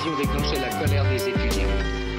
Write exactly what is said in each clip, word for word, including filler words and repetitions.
explosion déclenchait la colère des étudiants.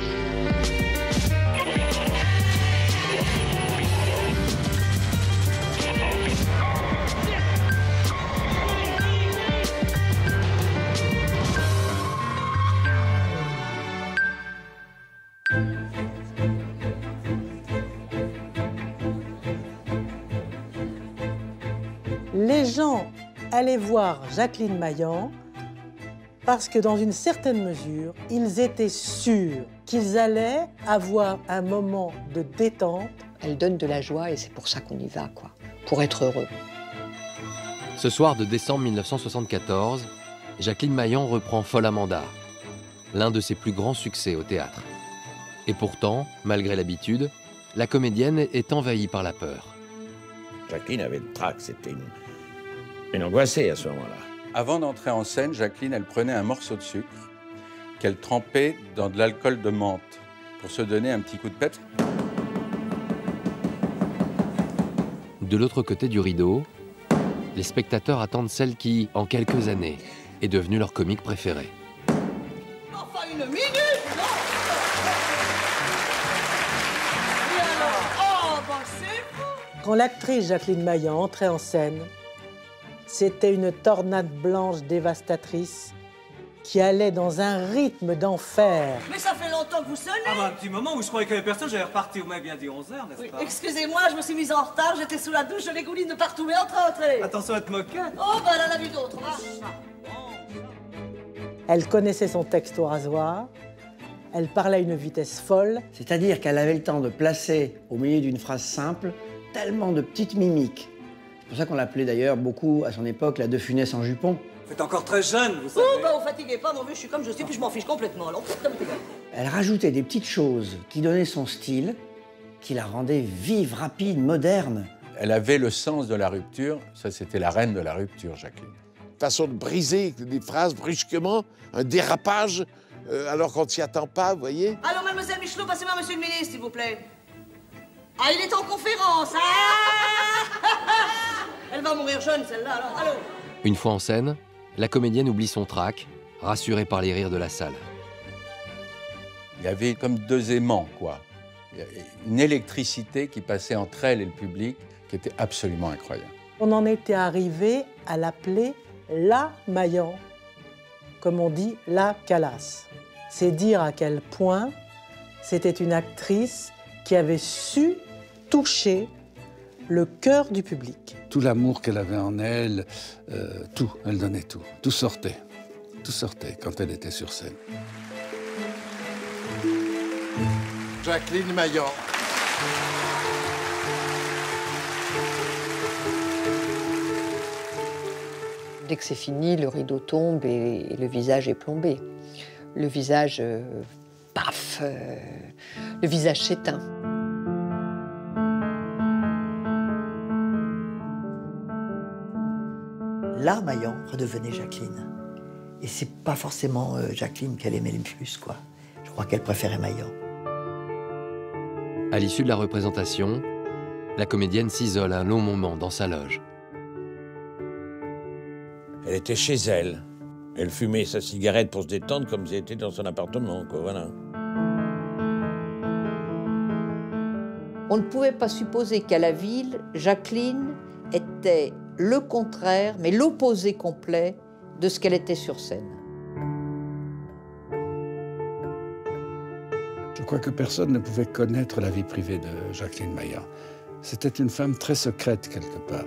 Les gens allaient voir Jacqueline Maillan parce que dans une certaine mesure, ils étaient sûrs qu'ils allaient avoir un moment de détente. Elle donne de la joie et c'est pour ça qu'on y va, quoi, pour être heureux. Ce soir de décembre mille neuf cent soixante-quatorze, Jacqueline Maillan reprend Folle Amanda, l'un de ses plus grands succès au théâtre. Et pourtant, malgré l'habitude, la comédienne est envahie par la peur. Jacqueline avait le trac, c'était une, une angoissée à ce moment-là. Avant d'entrer en scène, Jacqueline, elle prenait un morceau de sucre qu'elle trempait dans de l'alcool de menthe pour se donner un petit coup de peps. De l'autre côté du rideau, les spectateurs attendent celle qui, en quelques années, est devenue leur comique préférée. Enfin, une minute, non? Et alors? Oh, ben c'est vous! Quand l'actrice Jacqueline Maillan entrait en scène, c'était une tornade blanche dévastatrice qui allait dans un rythme d'enfer. Mais ça fait longtemps que vous sonnez. Ah bah un petit moment où je croyais qu'il n'y avait personne, j'allais repartir, vous m'avez bien dit onze heures, n'est-ce Oui, pas? excusez-moi, je me suis mise en retard, j'étais sous la douche, je les gouline de partout, mais entrez, entrez. Attention à te moquer. Oh, ben elle en a vu d'autres. Ah. Elle connaissait son texte au rasoir, elle parlait à une vitesse folle. C'est-à-dire qu'elle avait le temps de placer au milieu d'une phrase simple tellement de petites mimiques. C'est pour ça qu'on l'appelait d'ailleurs beaucoup à son époque la De Funès en jupon. Vous êtes encore très jeune, vous savez. Oh, ben vous fatiguez pas, mon vieux, je suis comme je suis, puis je m'en fiche complètement. Alors, comme t'es. Elle rajoutait des petites choses qui donnaient son style, qui la rendaient vive, rapide, moderne. Elle avait le sens de la rupture, ça c'était la reine de la rupture, Jacqueline. Façon de briser des phrases brusquement, un dérapage, euh, alors qu'on ne s'y attend pas, vous voyez. Alors, mademoiselle Michelot, passez-moi monsieur le ministre, s'il vous plaît. Ah, il est en conférence, ah. Elle va mourir jeune, celle-là, alors, allô. Une fois en scène, la comédienne oublie son trac, rassurée par les rires de la salle. Il y avait comme deux aimants, quoi. Il y avait une électricité qui passait entre elle et le public qui était absolument incroyable. On en était arrivé à l'appeler la Maillan, comme on dit la Calas. C'est dire à quel point c'était une actrice qui avait su toucher le cœur du public. Tout l'amour qu'elle avait en elle, euh, tout, elle donnait tout. Tout sortait. Tout sortait quand elle était sur scène. Jacqueline Maillan. Dès que c'est fini, le rideau tombe et, et le visage est plombé. Le visage, euh, paf, euh, le visage s'éteint. La Maillan redevenait Jacqueline. Et c'est pas forcément euh, Jacqueline qu'elle aimait le plus, quoi. Je crois qu'elle préférait Maillan. À l'issue de la représentation, la comédienne s'isole un long moment dans sa loge. Elle était chez elle. Elle fumait sa cigarette pour se détendre comme si elle était dans son appartement, quoi, voilà. On ne pouvait pas supposer qu'à la ville, Jacqueline était le contraire, mais l'opposé complet de ce qu'elle était sur scène. Je crois que personne ne pouvait connaître la vie privée de Jacqueline Maillan. C'était une femme très secrète, quelque part.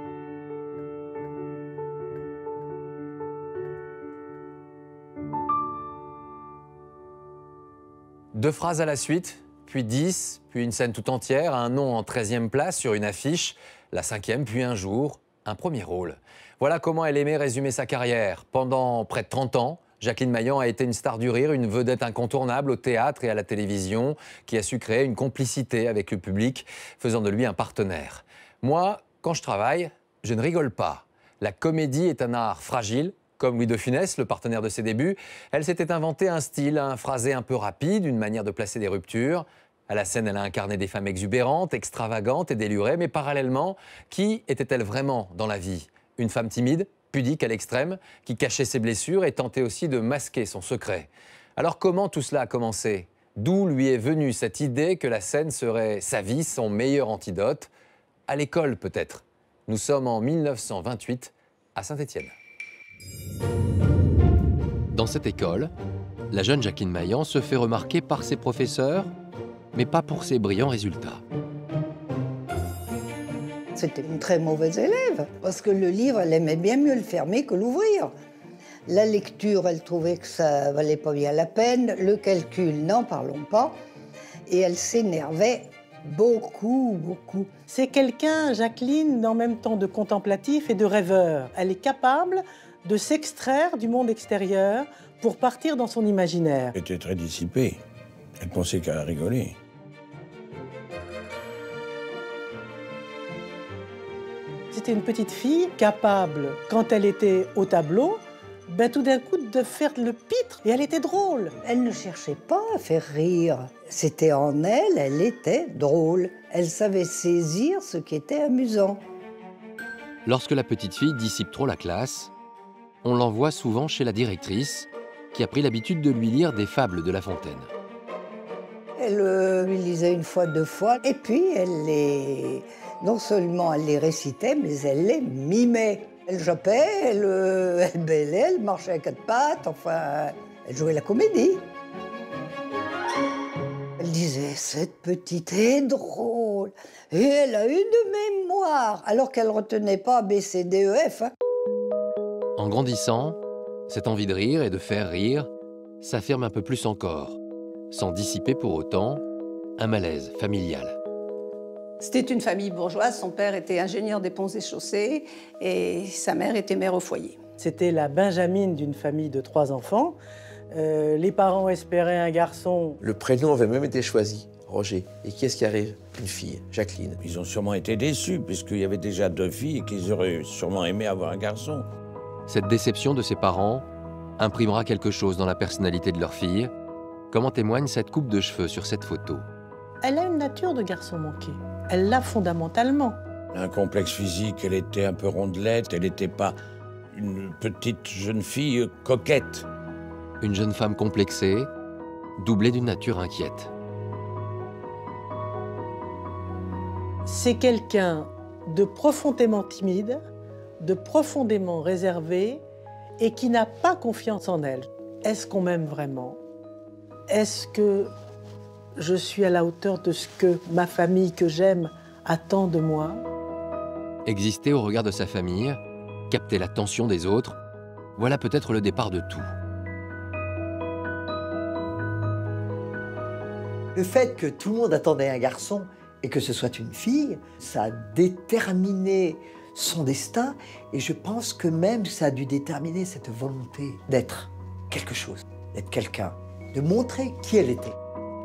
Deux phrases à la suite, puis dix, puis une scène tout entière, un nom en treizième place sur une affiche, la cinquième, puis un jour, un premier rôle. Voilà comment elle aimait résumer sa carrière. Pendant près de trente ans, Jacqueline Maillan a été une star du rire, une vedette incontournable au théâtre et à la télévision, qui a su créer une complicité avec le public, faisant de lui un partenaire. Moi, quand je travaille, je ne rigole pas. La comédie est un art fragile. Comme Louis de Funès, le partenaire de ses débuts, elle s'était inventé un style, un phrasé un peu rapide, une manière de placer des ruptures. À la scène, elle a incarné des femmes exubérantes, extravagantes et délurées, mais parallèlement, qui était-elle vraiment dans la vie? Une femme timide, pudique à l'extrême, qui cachait ses blessures et tentait aussi de masquer son secret. Alors comment tout cela a commencé? D'où lui est venue cette idée que la scène serait sa vie, son meilleur antidote? À l'école peut-être. Nous sommes en mille neuf cent vingt-huit à Saint-Étienne. Dans cette école, la jeune Jacqueline Maillan se fait remarquer par ses professeurs, mais pas pour ses brillants résultats. C'était une très mauvaise élève, parce que le livre, elle aimait bien mieux le fermer que l'ouvrir. La lecture, elle trouvait que ça valait pas bien la peine. Le calcul, n'en parlons pas. Et elle s'énervait beaucoup, beaucoup. C'est quelqu'un, Jacqueline, en même temps de contemplatif et de rêveur. Elle est capable de s'extraire du monde extérieur pour partir dans son imaginaire. Elle était très dissipée. Elle pensait qu'à rigoler. C'était une petite fille capable, quand elle était au tableau, ben, tout d'un coup de faire le pitre, et elle était drôle. Elle ne cherchait pas à faire rire. C'était en elle, elle était drôle. Elle savait saisir ce qui était amusant. Lorsque la petite fille dissipe trop la classe, on l'envoie souvent chez la directrice, qui a pris l'habitude de lui lire des fables de La Fontaine. Elle euh, lui lisait une fois, deux fois, et puis elle les... non seulement elle les récitait, mais elle les mimait. Elle jappait, elle, euh, elle bêlait, elle marchait à quatre pattes, enfin, elle jouait la comédie. Elle disait, cette petite est drôle, et elle a une mémoire, alors qu'elle ne retenait pas B, C, D, E, F. Hein. En grandissant, cette envie de rire et de faire rire s'affirme un peu plus encore, sans dissiper pour autant un malaise familial. C'était une famille bourgeoise, son père était ingénieur des ponts et chaussées et sa mère était mère au foyer. C'était la benjamine d'une famille de trois enfants. Euh, les parents espéraient un garçon. Le prénom avait même été choisi, Roger. Et qui est-ce qui arrive? Une fille, Jacqueline. Ils ont sûrement été déçus, puisqu'il y avait déjà deux filles et qu'ils auraient sûrement aimé avoir un garçon. Cette déception de ses parents imprimera quelque chose dans la personnalité de leur fille, comme en témoigne cette coupe de cheveux sur cette photo. Elle a une nature de garçon manqué. Elle l'a fondamentalement. Un complexe physique, elle était un peu rondelette, elle n'était pas une petite jeune fille coquette. Une jeune femme complexée, doublée d'une nature inquiète. C'est quelqu'un de profondément timide, de profondément réservé et qui n'a pas confiance en elle. Est-ce qu'on m'aime vraiment? Est-ce que je suis à la hauteur de ce que ma famille que j'aime attend de moi? Exister au regard de sa famille, capter l'attention des autres, voilà peut-être le départ de tout. Le fait que tout le monde attendait un garçon et que ce soit une fille, ça a déterminé son destin et je pense que même ça a dû déterminer cette volonté d'être quelque chose, d'être quelqu'un, de montrer qui elle était.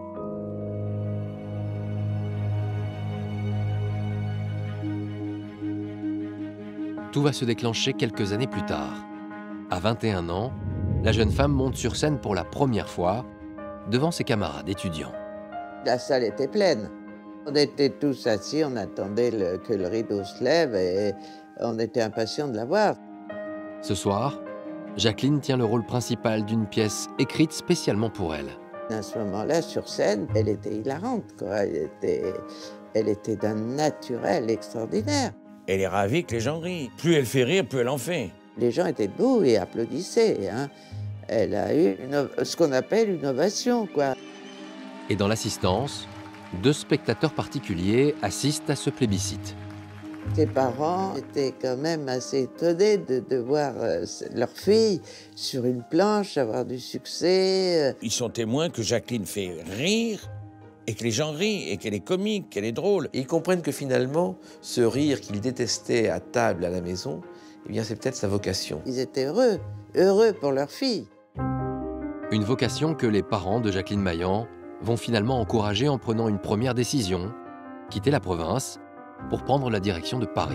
Tout va se déclencher quelques années plus tard. À vingt et un ans, la jeune femme monte sur scène pour la première fois devant ses camarades étudiants. La salle était pleine. On était tous assis, on attendait le, que le rideau se lève et on était impatients de la voir. Ce soir, Jacqueline tient le rôle principal d'une pièce écrite spécialement pour elle. À ce moment-là, sur scène, elle était hilarante, quoi. Elle était, elle était d'un naturel extraordinaire. Elle est ravie que les gens rient. Plus elle fait rire, plus elle en fait. Les gens étaient debout et applaudissaient. Hein. Elle a eu une, ce qu'on appelle une ovation, quoi. Et dans l'assistance, deux spectateurs particuliers assistent à ce plébiscite. Ses parents étaient quand même assez étonnés de, de voir euh, leur fille sur une planche avoir du succès. Ils sont témoins que Jacqueline fait rire et que les gens rient, et qu'elle est comique, qu'elle est drôle. Et ils comprennent que finalement, ce rire qu'ils détestaient à table, à la maison, eh bien c'est peut-être sa vocation. Ils étaient heureux, heureux pour leur fille. Une vocation que les parents de Jacqueline Maillan vont finalement encourager en prenant une première décision, quitter la province pour prendre la direction de Paris.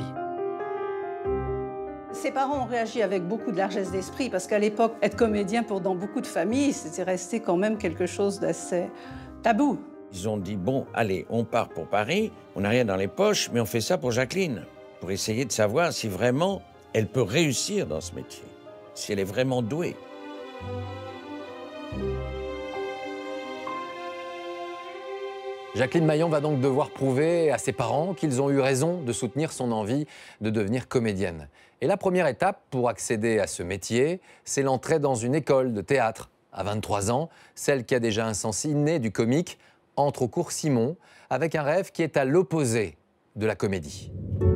Ses parents ont réagi avec beaucoup de largesse d'esprit parce qu'à l'époque, être comédien pour dans beaucoup de familles, c'était resté quand même quelque chose d'assez tabou. Ils ont dit, bon, allez, on part pour Paris, on n'a rien dans les poches, mais on fait ça pour Jacqueline, pour essayer de savoir si vraiment Elle peut réussir dans ce métier, si elle est vraiment douée. Jacqueline Maillan va donc devoir prouver à ses parents qu'ils ont eu raison de soutenir son envie de devenir comédienne. Et la première étape pour accéder à ce métier, c'est l'entrée dans une école de théâtre. À vingt-trois ans, celle qui a déjà un sens inné du comique entre au cours Simon avec un rêve qui est à l'opposé de la comédie.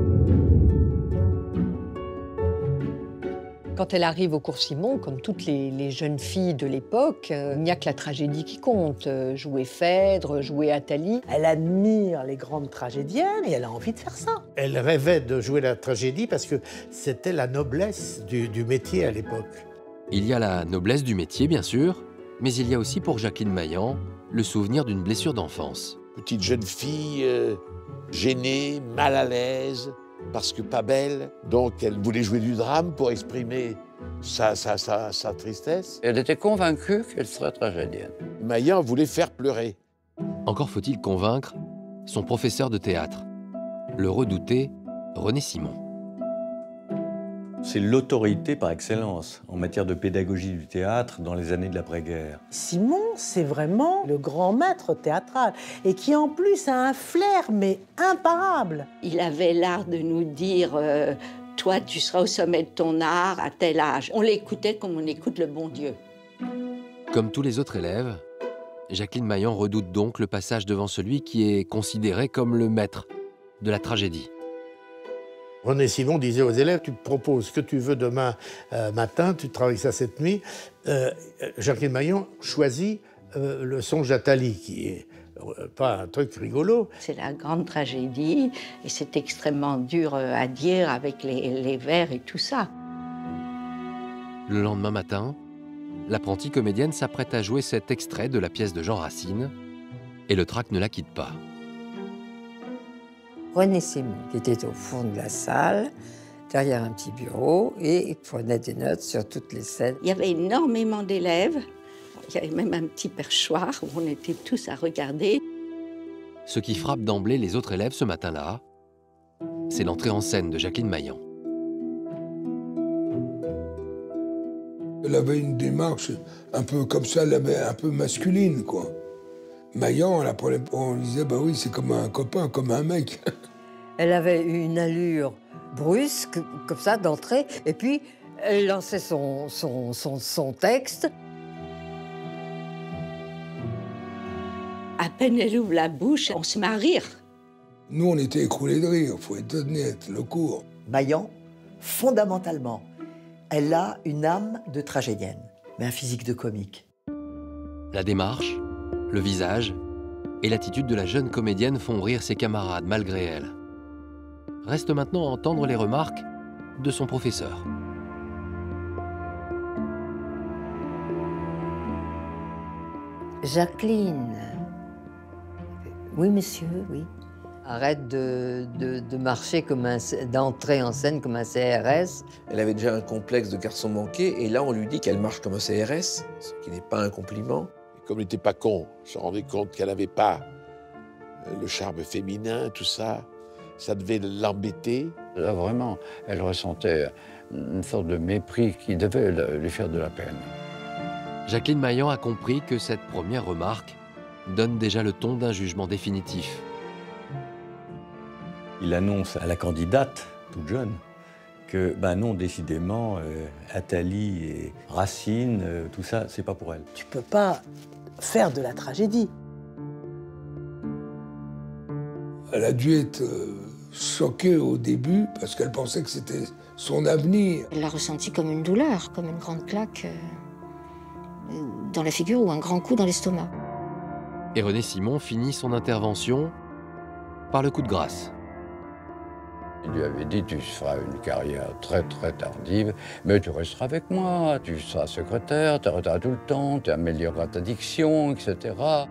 Quand elle arrive au cours Simon, comme toutes les, les jeunes filles de l'époque, euh, il n'y a que la tragédie qui compte. Euh, jouer Phèdre, jouer Athalie. Elle admire les grandes tragédiennes et elle a envie de faire ça. Elle rêvait de jouer la tragédie parce que c'était la noblesse du, du métier à l'époque. Il y a la noblesse du métier, bien sûr, mais il y a aussi pour Jacqueline Maillan le souvenir d'une blessure d'enfance. Petite jeune fille, euh, gênée, mal à l'aise, parce que pas belle. Donc elle voulait jouer du drame pour exprimer sa, sa, sa, sa tristesse. Elle était convaincue qu'elle serait tragédienne. Maillan voulait faire pleurer. Encore faut-il convaincre son professeur de théâtre, le redouté René Simon. C'est l'autorité par excellence en matière de pédagogie du théâtre dans les années de l'après-guerre. Simon, c'est vraiment le grand maître théâtral et qui en plus a un flair mais imparable. Il avait l'art de nous dire euh, « Toi, tu seras au sommet de ton art à tel âge ». On l'écoutait comme on écoute le bon Dieu. Comme tous les autres élèves, Jacqueline Maillan redoute donc le passage devant celui qui est considéré comme le maître de la tragédie. René Simon disait aux élèves, tu proposes ce que tu veux demain euh, matin, tu travailles ça cette nuit. Euh, Jacqueline Maillan choisit euh, le songe d'Athalie, qui est euh, pas un truc rigolo. C'est la grande tragédie et c'est extrêmement dur à dire avec les, les vers et tout ça. Le lendemain matin, l'apprentie comédienne s'apprête à jouer cet extrait de la pièce de Jean Racine et le trac ne la quitte pas. René Simon, qui était au fond de la salle, derrière un petit bureau, et il prenait des notes sur toutes les scènes. Il y avait énormément d'élèves. Il y avait même un petit perchoir où on était tous à regarder. Ce qui frappe d'emblée les autres élèves ce matin-là, c'est l'entrée en scène de Jacqueline Maillan. Elle avait une démarche un peu comme ça, elle avait un peu masculine, quoi. Maillan, on, prenait, on disait, bah oui, c'est comme un copain, comme un mec. Elle avait une allure brusque, comme ça, d'entrée, et puis elle lançait son, son, son, son texte. À peine elle ouvre la bouche, on se met à rire. Nous, on était écroulés de rire, il faut être honnête, le cours. Maillan, fondamentalement, elle a une âme de tragédienne, mais un physique de comique. La démarche, le visage et l'attitude de la jeune comédienne font rire ses camarades malgré elle. Reste maintenant à entendre les remarques de son professeur. Jacqueline. Oui, monsieur, oui. Arrête de, de, de marcher comme un, d'entrer en scène comme un C R S. Elle avait déjà un complexe de garçon manqué, et là on lui dit qu'elle marche comme un C R S, ce qui n'est pas un compliment. Et comme elle n'était pas con, elle se rendait compte qu'elle n'avait pas le charme féminin, tout ça, ça devait l'embêter. Là, vraiment, elle ressentait une sorte de mépris qui devait lui faire de la peine. Jacqueline Maillan a compris que cette première remarque donne déjà le ton d'un jugement définitif. Il annonce à la candidate, toute jeune, que, ben non, décidément, euh, Athalie et Racine, euh, tout ça, c'est pas pour elle. Tu peux pas faire de la tragédie. Elle a dû être euh, choquée au début parce qu'elle pensait que c'était son avenir. Elle l'a ressenti comme une douleur, comme une grande claque euh, dans la figure ou un grand coup dans l'estomac. Et René Simon finit son intervention par le coup de grâce. Il lui avait dit, tu feras une carrière très très tardive, mais tu resteras avec moi, tu seras secrétaire, tu arrêteras tout le temps, tu amélioreras ta diction, et cetera.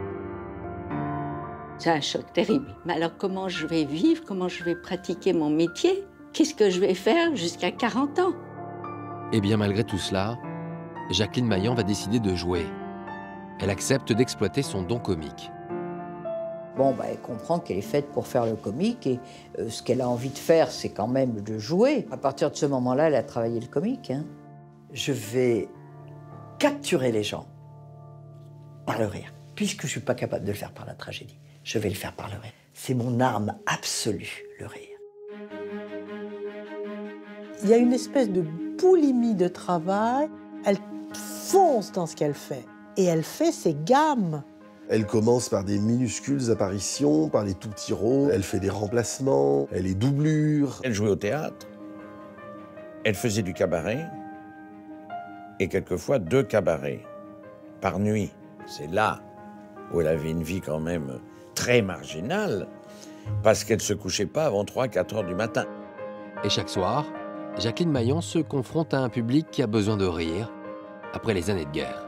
C'est un choc terrible. Mais alors comment je vais vivre, comment je vais pratiquer mon métier? Qu'est-ce que je vais faire jusqu'à quarante ans? Et bien malgré tout cela, Jacqueline Maillan va décider de jouer. Elle accepte d'exploiter son don comique. Bon, bah, elle comprend qu'elle est faite pour faire le comique et euh, ce qu'elle a envie de faire, c'est quand même de jouer. À partir de ce moment-là, elle a travaillé le comique. Hein. Je vais capturer les gens par le rire. Puisque je ne suis pas capable de le faire par la tragédie, je vais le faire par le rire. C'est mon arme absolue, le rire. Il y a une espèce de boulimie de travail. Elle fonce dans ce qu'elle fait. Et elle fait ses gammes. Elle commence par des minuscules apparitions, par les tout petits rôles. Elle fait des remplacements, elle est doublure. Elle jouait au théâtre. Elle faisait du cabaret. Et quelquefois deux cabarets par nuit. C'est là où elle avait une vie quand même très marginale, parce qu'elle ne se couchait pas avant trois quatre heures du matin. Et chaque soir, Jacqueline Maillan se confronte à un public qui a besoin de rire après les années de guerre.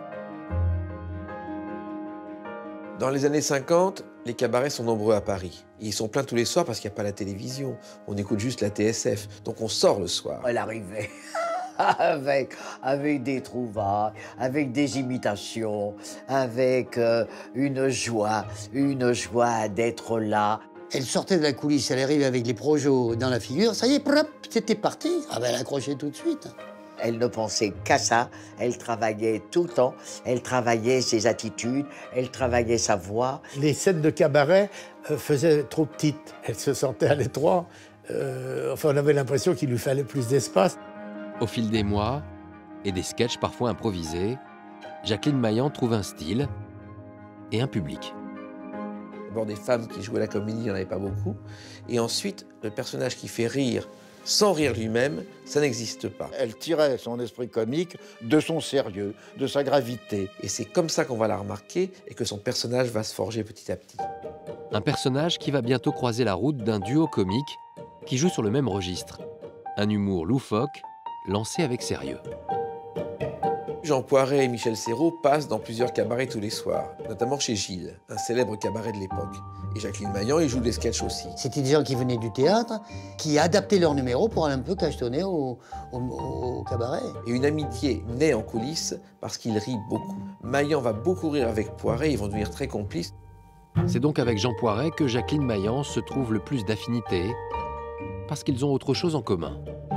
Dans les années cinquante, les cabarets sont nombreux à Paris. Ils sont pleins tous les soirs parce qu'il n'y a pas la télévision. On écoute juste la T S F, donc on sort le soir. Elle arrivait avec, avec des trouvailles, avec des imitations, avec euh, une joie, une joie d'être là. Elle sortait de la coulisse, elle arrivait avec les projos dans la figure, ça y est, prop, c'était parti. Ah ben, elle accrochait tout de suite. Elle ne pensait qu'à ça, elle travaillait tout le temps, elle travaillait ses attitudes, elle travaillait sa voix. Les scènes de cabaret euh, faisaient trop petites, elle se sentait à l'étroit, euh, enfin on avait l'impression qu'il lui fallait plus d'espace. Au fil des mois, et des sketchs parfois improvisés, Jacqueline Maillan trouve un style et un public. D'abord des femmes qui jouaient la comédie, il n'y en avait pas beaucoup. Et ensuite, le personnage qui fait rire sans rire lui-même, ça n'existe pas. Elle tirait son esprit comique de son sérieux, de sa gravité. Et c'est comme ça qu'on va la remarquer et que son personnage va se forger petit à petit. Un personnage qui va bientôt croiser la route d'un duo comique qui joue sur le même registre. Un humour loufoque, lancé avec sérieux. Jean Poiret et Michel Serrault passent dans plusieurs cabarets tous les soirs, notamment chez Gilles, un célèbre cabaret de l'époque. Et Jacqueline Maillan y joue des sketchs aussi. C'était des gens qui venaient du théâtre, qui adaptaient leurs numéros pour aller un peu cachetonner au, au, au cabaret. Et une amitié naît en coulisses parce qu'il rit beaucoup. Maillan va beaucoup rire avec Poiret, ils vont devenir très complices. C'est donc avec Jean Poiret que Jacqueline Maillan se trouve le plus d'affinité, parce qu'ils ont autre chose en commun.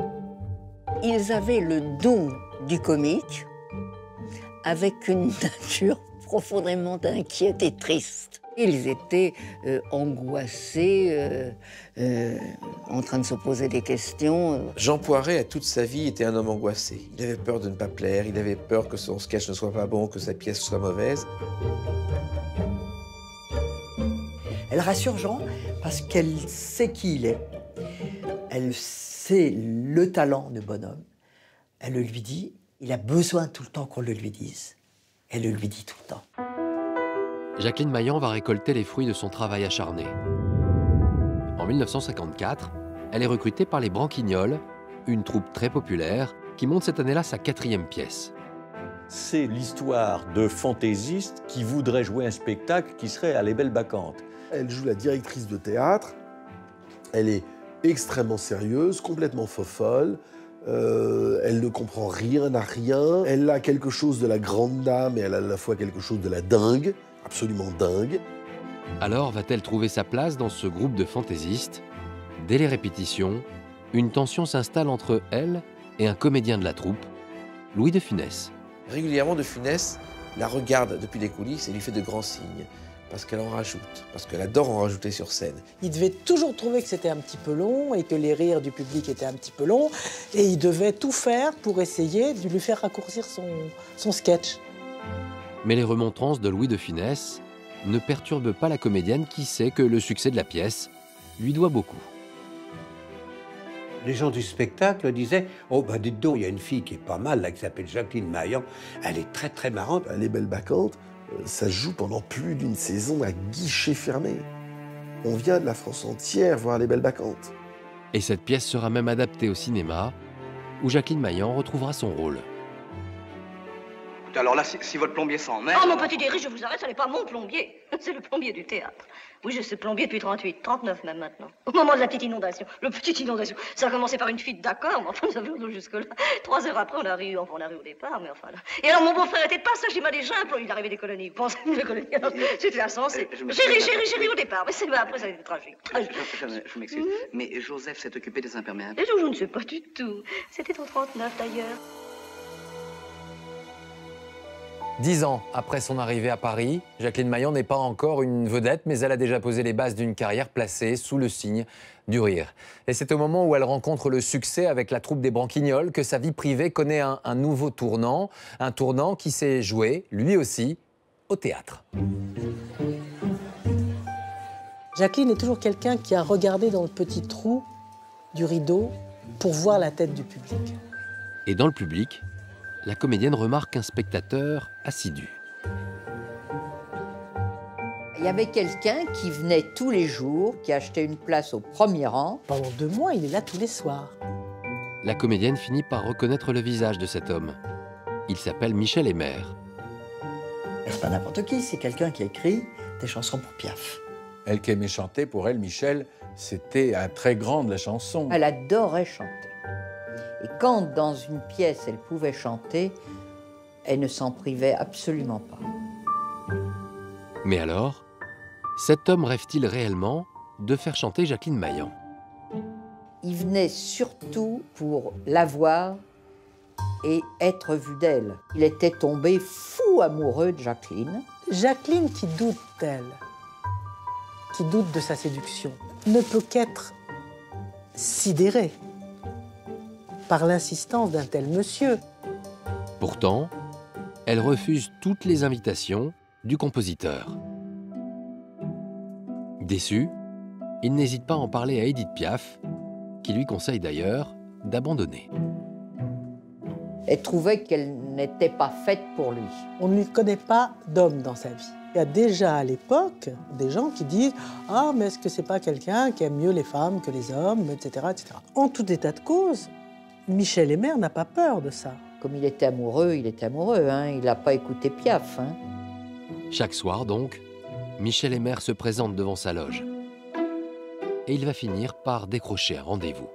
Ils avaient le don du comique, avec une nature profondément inquiète et triste. Ils étaient euh, angoissés, euh, euh, en train de se poser des questions. Jean Poiret, à toute sa vie, était un homme angoissé. Il avait peur de ne pas plaire, il avait peur que son sketch ne soit pas bon, que sa pièce soit mauvaise. Elle rassure Jean parce qu'elle sait qui il est. Elle sait le talent de bonhomme. Elle le lui dit. Il a besoin tout le temps qu'on le lui dise. Elle le lui dit tout le temps. Jacqueline Maillan va récolter les fruits de son travail acharné. En mille neuf cent cinquante-quatre, elle est recrutée par les Branquignoles, une troupe très populaire qui monte cette année-là sa quatrième pièce. C'est l'histoire de fantaisistes qui voudraient jouer un spectacle qui serait à Les Belles Bacchantes. Elle joue la directrice de théâtre. Elle est extrêmement sérieuse, complètement fofolle. Euh, elle ne comprend rien à rien. Elle a quelque chose de la grande dame et elle a à la fois quelque chose de la dingue, absolument dingue. Alors va-t-elle trouver sa place dans ce groupe de fantaisistes? Dès les répétitions, une tension s'installe entre elle et un comédien de la troupe, Louis de Funès. Régulièrement, de Funès la regarde depuis les coulisses et lui fait de grands signes. Parce qu'elle en rajoute, parce qu'elle adore en rajouter sur scène. Il devait toujours trouver que c'était un petit peu long et que les rires du public étaient un petit peu longs. Et il devait tout faire pour essayer de lui faire raccourcir son, son sketch. Mais les remontrances de Louis de Funès ne perturbent pas la comédienne qui sait que le succès de la pièce lui doit beaucoup. Les gens du spectacle disaient « Oh, ben dites donc, il y a une fille qui est pas mal, là, qui s'appelle Jacqueline Maillan. Elle est très, très marrante. » Les Belles Bacchantes, ça joue pendant plus d'une saison à guichet fermé. On vient de la France entière voir Les Belles Bacchantes. Et cette pièce sera même adaptée au cinéma, où Jacqueline Maillan retrouvera son rôle. écoutez, alors là, si, si votre plombier s'en met... Oh, mon petit Derry, je vous arrête, ce n'est pas mon plombier. C'est le plombier du théâtre. Oui, je suis plombier depuis trente-huit, trente-neuf même maintenant. Au moment de la petite inondation. Le petite inondation. Ça a commencé par une fuite d'accord, mais enfin, nous avions jusque-là. Trois heures après, on a eu, enfin, on a eu au départ, mais enfin là. Et alors, mon beau-frère était de passage, il m'a déjà un peu, il est arrivé des colonies. Vous pensez des colonies? C'était insensé. Chérie, chérie, chérie au départ, mais c'est après, ça a été tragique. tragique. Je, je, je, je m'excuse, mm-hmm. Mais Joseph s'est occupé des imperméables. Et je, je ne sais pas du tout. C'était en trente-neuf d'ailleurs. Dix ans après son arrivée à Paris, Jacqueline Maillan n'est pas encore une vedette, mais elle a déjà posé les bases d'une carrière placée sous le signe du rire. Et c'est au moment où elle rencontre le succès avec la troupe des Branquignoles que sa vie privée connaît un, un nouveau tournant, un tournant qui s'est joué, lui aussi, au théâtre. Jacqueline est toujours quelqu'un qui a regardé dans le petit trou du rideau pour voir la tête du public. Et dans le public, la comédienne remarque un spectateur assidu. Il y avait quelqu'un qui venait tous les jours, qui achetait une place au premier rang. Pendant deux mois, il est là tous les soirs. La comédienne finit par reconnaître le visage de cet homme. Il s'appelle Michel Aymers. C'est pas n'importe qui, c'est quelqu'un qui écrit des chansons pour Piaf. Elle qui aimait chanter, pour elle, Michel, c'était un très grand de la chanson. Elle adorait chanter. Et quand, dans une pièce, elle pouvait chanter, elle ne s'en privait absolument pas. Mais alors, cet homme rêve-t-il réellement de faire chanter Jacqueline Maillan? Il venait surtout pour la voir et être vu d'elle. Il était tombé fou amoureux de Jacqueline. Jacqueline qui doute d'elle, qui doute de sa séduction, ne peut qu'être sidérée par l'insistance d'un tel monsieur. Pourtant, elle refuse toutes les invitations du compositeur. Déçu, il n'hésite pas à en parler à Édith Piaf, qui lui conseille d'ailleurs d'abandonner. Elle trouvait qu'elle n'était pas faite pour lui. On ne lui connaît pas d'homme dans sa vie. Il y a déjà à l'époque des gens qui disent « Ah, mais est-ce que c'est pas quelqu'un qui aime mieux les femmes que les hommes, et cetera et cetera » En tout état de cause, Michel Aymers n'a pas peur de ça. Comme il était amoureux, il était amoureux, hein. Il n'a pas écouté Piaf. Hein. Chaque soir, donc, Michel Aymers se présente devant sa loge. Et il va finir par décrocher un rendez-vous.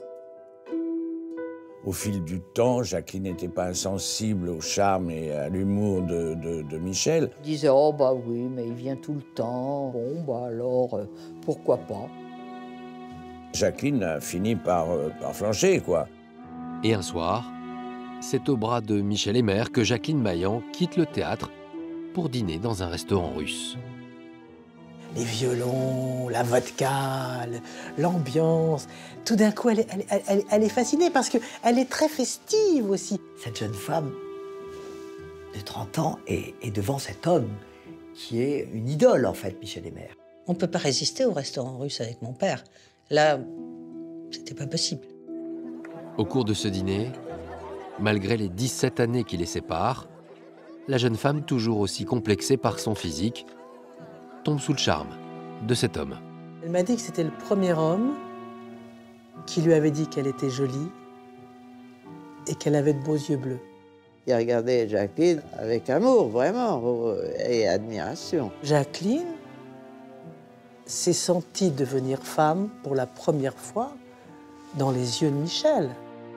Au fil du temps, Jacqueline n'était pas insensible au charme et à l'humour de, de, de Michel. Il disait « Oh bah oui, mais il vient tout le temps. Bon, bah alors, euh, pourquoi pas ?» Jacqueline a fini par, euh, par flancher, quoi. Et un soir, c'est au bras de Michel Aymers que Jacqueline Maillan quitte le théâtre pour dîner dans un restaurant russe. Les violons, la vodka, l'ambiance, tout d'un coup, elle, elle, elle, elle est fascinée parce qu'elle est très festive aussi. Cette jeune femme de trente ans est, est devant cet homme qui est une idole, en fait, Michel Aymers. On ne peut pas résister au restaurant russe avec mon père. Là, c'était pas possible. Au cours de ce dîner, malgré les dix-sept années qui les séparent, la jeune femme, toujours aussi complexée par son physique, tombe sous le charme de cet homme. Elle m'a dit que c'était le premier homme qui lui avait dit qu'elle était jolie et qu'elle avait de beaux yeux bleus. Il regardait Jacqueline avec amour, vraiment, et admiration. Jacqueline s'est sentie devenir femme pour la première fois dans les yeux de Michel.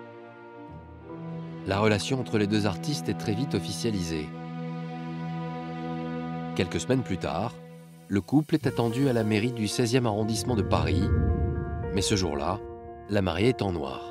La relation entre les deux artistes est très vite officialisée. Quelques semaines plus tard, le couple est attendu à la mairie du seizième arrondissement de Paris. Mais ce jour-là, la mariée est en noir.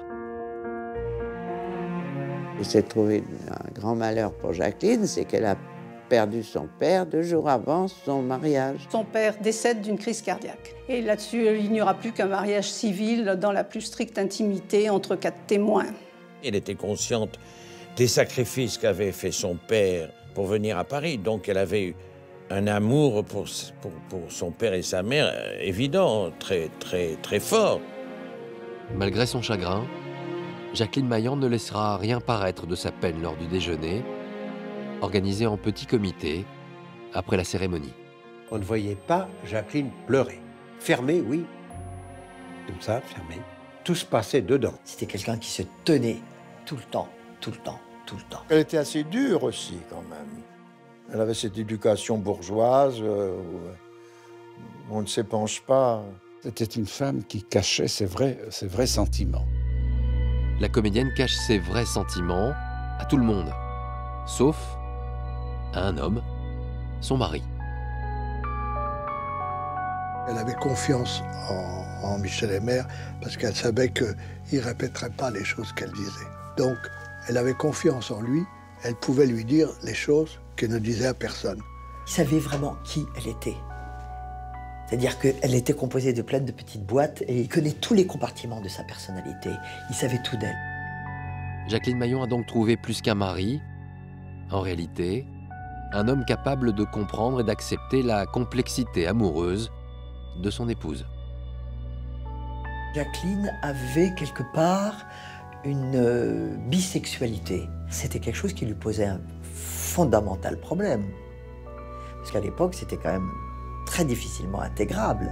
Il s'est trouvé un grand malheur pour Jacqueline, c'est qu'elle a perdu son père deux jours avant son mariage. Son père décède d'une crise cardiaque. Et là-dessus, il n'y aura plus qu'un mariage civil dans la plus stricte intimité entre quatre témoins. Elle était consciente des sacrifices qu'avait fait son père pour venir à Paris. Donc elle avait eu un amour pour, pour, pour son père et sa mère évident, très, très, très fort. Malgré son chagrin, Jacqueline Maillan ne laissera rien paraître de sa peine lors du déjeuner, organisé en petit comité après la cérémonie. On ne voyait pas Jacqueline pleurer. Fermée, oui. Comme ça, fermée. Tout se passait dedans. C'était quelqu'un qui se tenait tout le temps, tout le temps. tout le temps. Elle était assez dure aussi, quand même. Elle avait cette éducation bourgeoise euh, où on ne s'épanche pas. C'était une femme qui cachait ses vrais, ses vrais sentiments. La comédienne cache ses vrais sentiments à tout le monde, sauf à un homme, son mari. Elle avait confiance en, en Michel Aymer parce qu'elle savait qu'il ne répéterait pas les choses qu'elle disait. Donc, elle avait confiance en lui, elle pouvait lui dire les choses qu'elle ne disait à personne. Il savait vraiment qui elle était. C'est-à-dire qu'elle était composée de plein de petites boîtes et il connaît tous les compartiments de sa personnalité. Il savait tout d'elle. Jacqueline Maillan a donc trouvé plus qu'un mari. En réalité, un homme capable de comprendre et d'accepter la complexité amoureuse de son épouse. Jacqueline avait quelque part une euh, bisexualité. C'était quelque chose qui lui posait un fondamental problème. Parce qu'à l'époque, c'était quand même très difficilement intégrable.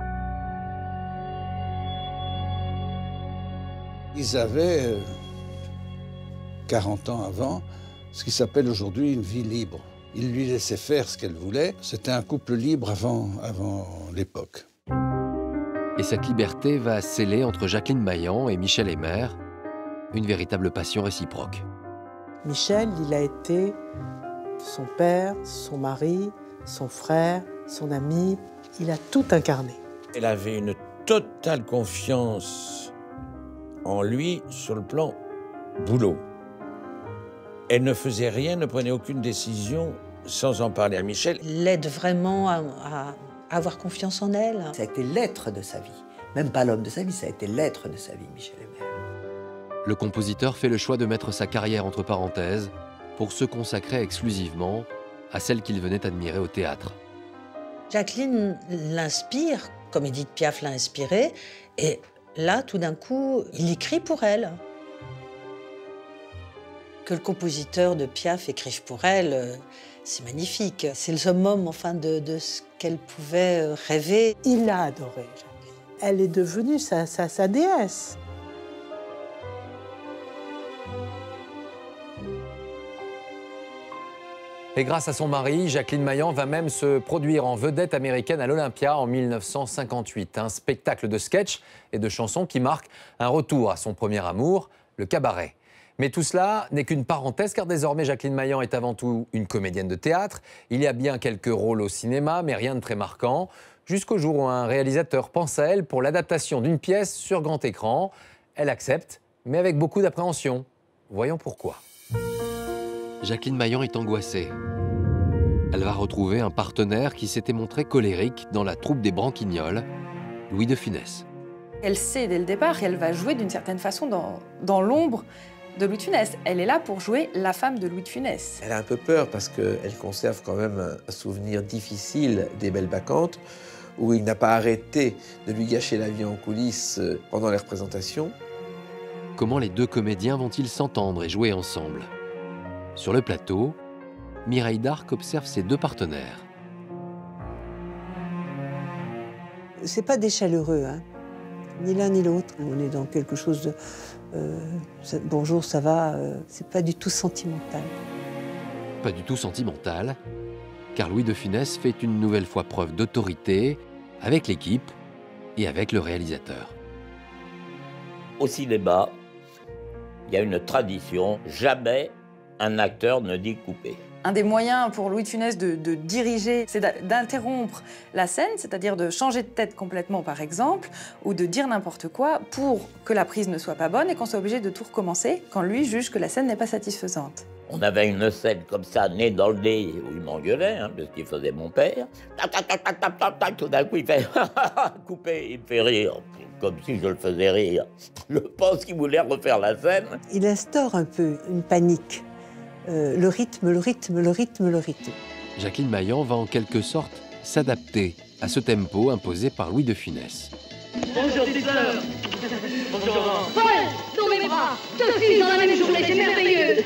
Ils avaient, euh, quarante ans avant, ce qui s'appelle aujourd'hui une vie libre. Il lui laissait faire ce qu'elle voulait. C'était un couple libre avant, avant l'époque. Et cette liberté va sceller entre Jacqueline Maillan et Michel Aymer une véritable passion réciproque. Michel, il a été son père, son mari, son frère, son ami. Il a tout incarné. Elle avait une totale confiance en lui sur le plan boulot. Elle ne faisait rien, ne prenait aucune décision sans en parler à Michel. L'aide vraiment à, à avoir confiance en elle. Ça a été l'être de sa vie. Même pas l'homme de sa vie, ça a été l'être de sa vie, Michel Aymer. Le compositeur fait le choix de mettre sa carrière entre parenthèses pour se consacrer exclusivement à celle qu'il venait admirer au théâtre. Jacqueline l'inspire, comme Édith Piaf l'a inspirée, et là, tout d'un coup, il écrit pour elle. Que le compositeur de Piaf écrive pour elle, c'est magnifique. C'est le summum, enfin, de, de ce qu'elle pouvait rêver. Il l'a adorée, Jacqueline. Elle est devenue sa, sa, sa déesse. Et grâce à son mari, Jacqueline Maillan va même se produire en vedette américaine à l'Olympia en mille neuf cent cinquante-huit. Un spectacle de sketch et de chansons qui marque un retour à son premier amour, le cabaret. Mais tout cela n'est qu'une parenthèse, car désormais Jacqueline Maillan est avant tout une comédienne de théâtre. Il y a bien quelques rôles au cinéma, mais rien de très marquant. Jusqu'au jour où un réalisateur pense à elle pour l'adaptation d'une pièce sur grand écran. Elle accepte, mais avec beaucoup d'appréhension. Voyons pourquoi. Jacqueline Maillan est angoissée. Elle va retrouver un partenaire qui s'était montré colérique dans la troupe des Branquignoles, Louis de Funès. Elle sait dès le départ qu'elle va jouer d'une certaine façon dans, dans l'ombre de Louis de Funès. Elle est là pour jouer la femme de Louis de Funès. Elle a un peu peur parce qu'elle conserve quand même un souvenir difficile des Belles Bacchantes, où il n'a pas arrêté de lui gâcher la vie en coulisses pendant les représentations. Comment les deux comédiens vont-ils s'entendre et jouer ensemble ? Sur le plateau, Mireille d'Arc observe ses deux partenaires. C'est pas des chaleureux, hein. Ni l'un ni l'autre. On est dans quelque chose de euh, bonjour, ça va. Euh, c'est pas du tout sentimental. Pas du tout sentimental, car Louis de Funès fait une nouvelle fois preuve d'autorité avec l'équipe et avec le réalisateur. Au cinéma, il y a une tradition, jamais un acteur ne dit couper. Un des moyens pour Louis de Funès de, de diriger, c'est d'interrompre la scène, c'est-à-dire de changer de tête complètement, par exemple, ou de dire n'importe quoi pour que la prise ne soit pas bonne et qu'on soit obligé de tout recommencer quand lui juge que la scène n'est pas satisfaisante. On avait une scène comme ça, nez dans le nez, où il m'engueulait, hein, parce qu'il faisait mon père. Tac, tac, tac, tac, tac, tac, tac, tout d'un coup, il fait couper, il me fait rire, comme si je le faisais rire. Je pense qu'il voulait refaire la scène. Il instaure un peu une panique. Euh, le rythme, le rythme, le rythme, le rythme. Jacqueline Maillan va en quelque sorte s'adapter à ce tempo imposé par Louis de Funès. Bonjour, petite sœur. Bonjour, Laurent. Paul, dans mes bras. Deux filles dans la même journée, c'est merveilleux.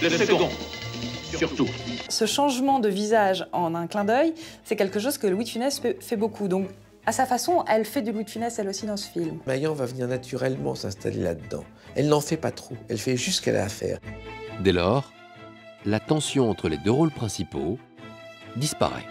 le second, surtout. Ce changement de visage en un clin d'œil, c'est quelque chose que Louis de Funès fait beaucoup. Donc, à sa façon, elle fait du Louis de Funès, elle aussi, dans ce film. Maillan va venir naturellement s'installer là-dedans. Elle n'en fait pas trop, elle fait juste ce qu'elle a à faire. Dès lors, la tension entre les deux rôles principaux disparaît.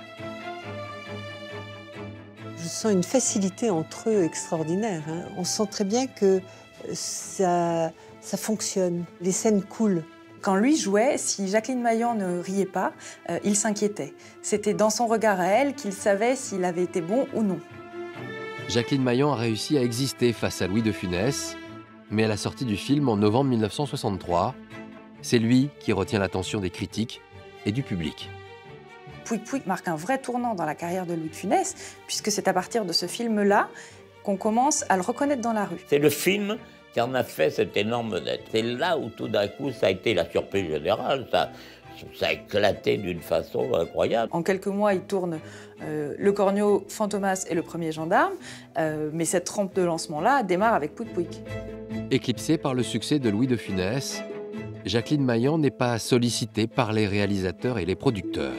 Je sens une facilité entre eux extraordinaire. Hein. On sent très bien que ça, ça fonctionne. Les scènes coulent. Quand lui jouait, si Jacqueline Maillan ne riait pas, euh, il s'inquiétait. C'était dans son regard à elle qu'il savait s'il avait été bon ou non. Jacqueline Maillan a réussi à exister face à Louis de Funès, mais à la sortie du film en novembre mille neuf cent soixante-trois, c'est lui qui retient l'attention des critiques et du public. Pouic Pouic marque un vrai tournant dans la carrière de Louis de Funès, puisque c'est à partir de ce film-là qu'on commence à le reconnaître dans la rue. C'est le film qui en a fait cette énorme vedette. C'est là où tout d'un coup ça a été la surprise générale, ça, ça a éclaté d'une façon incroyable. En quelques mois, il tourne euh, Le Corneau, Fantomas et Le Premier Gendarme, euh, mais cette rampe de lancement-là démarre avec Pouic Pouic. Éclipsée par le succès de Louis de Funès, Jacqueline Maillan n'est pas sollicitée par les réalisateurs et les producteurs.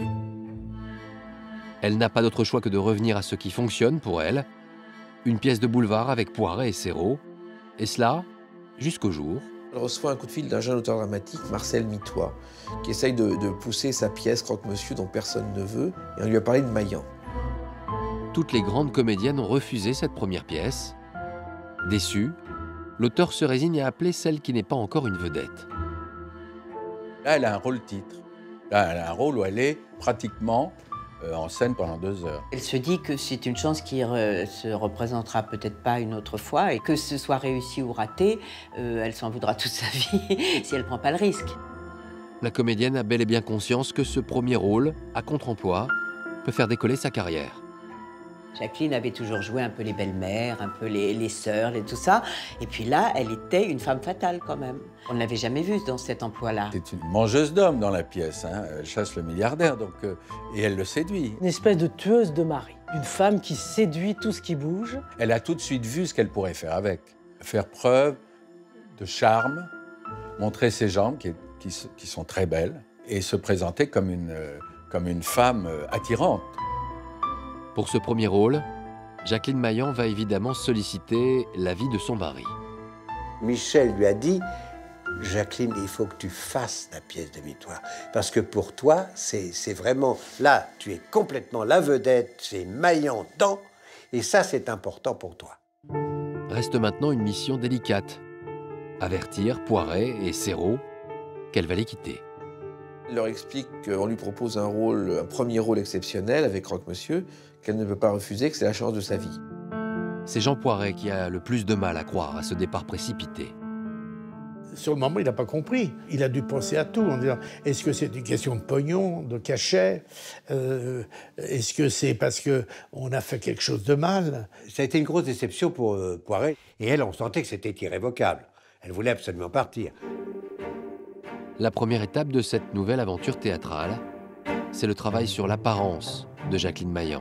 Elle n'a pas d'autre choix que de revenir à ce qui fonctionne pour elle, une pièce de boulevard avec Poiret et Serrault, et cela jusqu'au jour. Elle reçoit un coup de fil d'un jeune auteur dramatique, Marcel Mitois, qui essaye de, de pousser sa pièce Croque-Monsieur dont personne ne veut, et on lui a parlé de Maillan. Toutes les grandes comédiennes ont refusé cette première pièce. Déçue, l'auteur se résigne à appeler celle qui n'est pas encore une vedette. Là, elle a un rôle titre. Là, elle a un rôle où elle est pratiquement euh, en scène pendant deux heures. Elle se dit que c'est une chance qui ne se représentera peut-être pas une autre fois et que ce soit réussi ou raté, euh, elle s'en voudra toute sa vie si elle ne prend pas le risque. La comédienne a bel et bien conscience que ce premier rôle, à contre-emploi, peut faire décoller sa carrière. Jacqueline avait toujours joué un peu les belles-mères, un peu les, les sœurs, et tout ça. Et puis là, elle était une femme fatale quand même. On ne l'avait jamais vue dans cet emploi-là. C'est une mangeuse d'hommes dans la pièce. Hein. Elle chasse le milliardaire donc, euh, et elle le séduit. Une espèce de tueuse de mari. Une femme qui séduit tout ce qui bouge. Elle a tout de suite vu ce qu'elle pourrait faire avec. Faire preuve de charme, montrer ses jambes qui, qui, qui sont très belles et se présenter comme une, euh, comme une femme euh, attirante. Pour ce premier rôle, Jacqueline Maillan va évidemment solliciter l'avis de son mari. Michel lui a dit « Jacqueline, il faut que tu fasses la pièce de Mitois. Parce que pour toi, c'est vraiment... Là, tu es complètement la vedette, c'est Maillan dans, et ça, c'est important pour toi. » Reste maintenant une mission délicate. Avertir Poiret et Serrault qu'elle va les quitter. Elle leur explique qu'on lui propose un rôle, un premier rôle exceptionnel avec Croque-Monsieur, qu'elle ne peut pas refuser, que c'est la chance de sa vie. C'est Jean Poiret qui a le plus de mal à croire à ce départ précipité. Sur le moment, il n'a pas compris. Il a dû penser à tout en disant « Est-ce que c'est une question de pognon, de cachet euh, Est-ce que c'est parce qu'on a fait quelque chose de mal ?» Ça a été une grosse déception pour euh, Poiret. Et elle, on sentait que c'était irrévocable. Elle voulait absolument partir. La première étape de cette nouvelle aventure théâtrale, c'est le travail sur l'apparence de Jacqueline Maillan.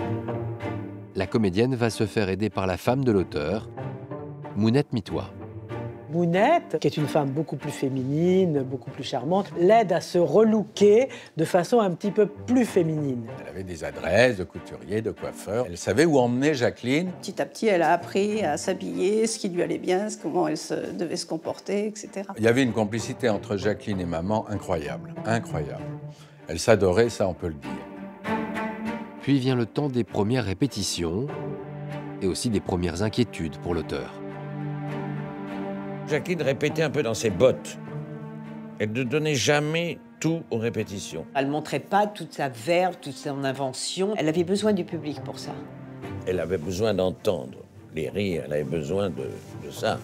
La comédienne va se faire aider par la femme de l'auteur, Mounette Mitois. Mounette, qui est une femme beaucoup plus féminine, beaucoup plus charmante, l'aide à se relooker de façon un petit peu plus féminine. Elle avait des adresses de couturier, de coiffeur. Elle savait où emmener Jacqueline. Petit à petit, elle a appris à s'habiller, ce qui lui allait bien, comment elle se, devait se comporter, et cetera. Il y avait une complicité entre Jacqueline et maman incroyable, incroyable. Elle s'adorait, ça on peut le dire. Puis vient le temps des premières répétitions et aussi des premières inquiétudes pour l'auteur. Jacqueline répétait un peu dans ses bottes. Elle ne donnait jamais tout aux répétitions. Elle ne montrait pas toute sa verve, toute son invention. Elle avait besoin du public pour ça. Elle avait besoin d'entendre les rires, elle avait besoin de, de ça.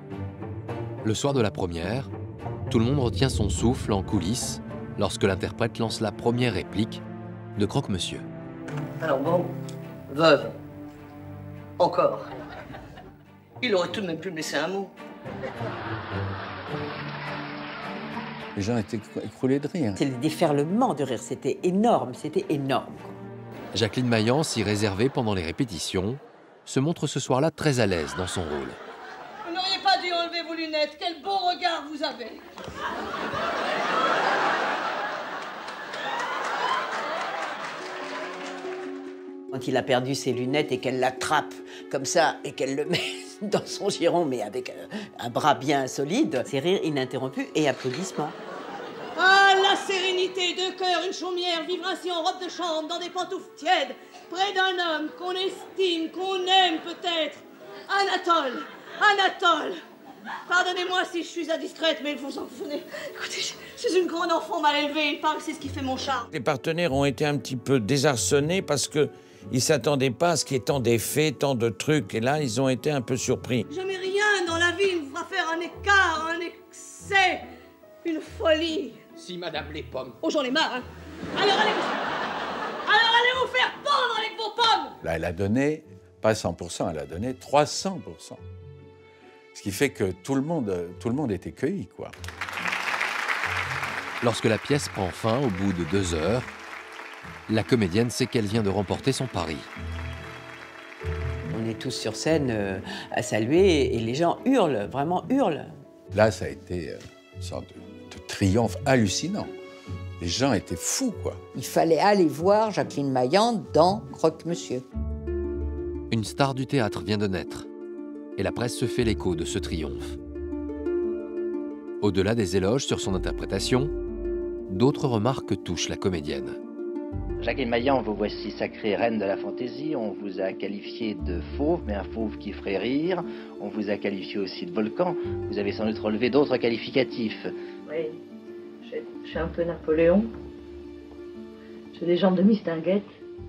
Le soir de la première, tout le monde retient son souffle en coulisses lorsque l'interprète lance la première réplique de Croque-Monsieur. Alors bon, veuve, encore. Il aurait tout de même pu me laisser un mot. Les gens étaient écroulés de rire. C'est le déferlement de rire, c'était énorme, c'était énorme. Jacqueline Maillan, si réservée pendant les répétitions, se montre ce soir-là très à l'aise dans son rôle. Vous n'auriez pas dû enlever vos lunettes, quel beau regard vous avez. Quand il a perdu ses lunettes et qu'elle l'attrape comme ça et qu'elle le met dans son giron, mais avec un bras bien solide, c'est rire ininterrompu et applaudissements. Ah, la sérénité, deux cœurs, une chaumière, vivre ainsi en robe de chambre, dans des pantoufles tièdes, près d'un homme qu'on estime, qu'on aime peut-être. Anatole, Anatole. Pardonnez-moi si je suis indiscrète, mais vous en venez. Écoutez, je suis une grande enfant mal élevée, il paraît que c'est ce qui fait mon charme. Les partenaires ont été un petit peu désarçonnés parce que ils s'attendaient pas à ce qu'il y ait tant d'effets, tant de trucs, et là, ils ont été un peu surpris. Jamais rien dans la vie ne va faire un écart, un excès, une folie. Si Madame les pommes. Oh, j'en ai marre, hein. Alors allez vous... Alors allez vous faire pendre avec vos pommes. Là, elle a donné, pas cent pour cent, elle a donné trois cents pour cent. Ce qui fait que tout le monde, tout le monde était cueilli, quoi. Lorsque la pièce prend fin au bout de deux heures, la comédienne sait qu'elle vient de remporter son pari. On est tous sur scène euh, à saluer et les gens hurlent, vraiment hurlent. Là, ça a été une sorte de, de triomphe hallucinant. Les gens étaient fous, quoi. Il fallait aller voir Jacqueline Maillan dans Croque-Monsieur. Une star du théâtre vient de naître, et la presse se fait l'écho de ce triomphe. Au-delà des éloges sur son interprétation, d'autres remarques touchent la comédienne. Jacqueline Maillan, vous voici sacrée reine de la fantaisie. On vous a qualifié de fauve, mais un fauve qui ferait rire. On vous a qualifié aussi de volcan. Vous avez sans doute relevé d'autres qualificatifs. Oui, je suis un peu Napoléon. J'ai des jambes de mistinguette.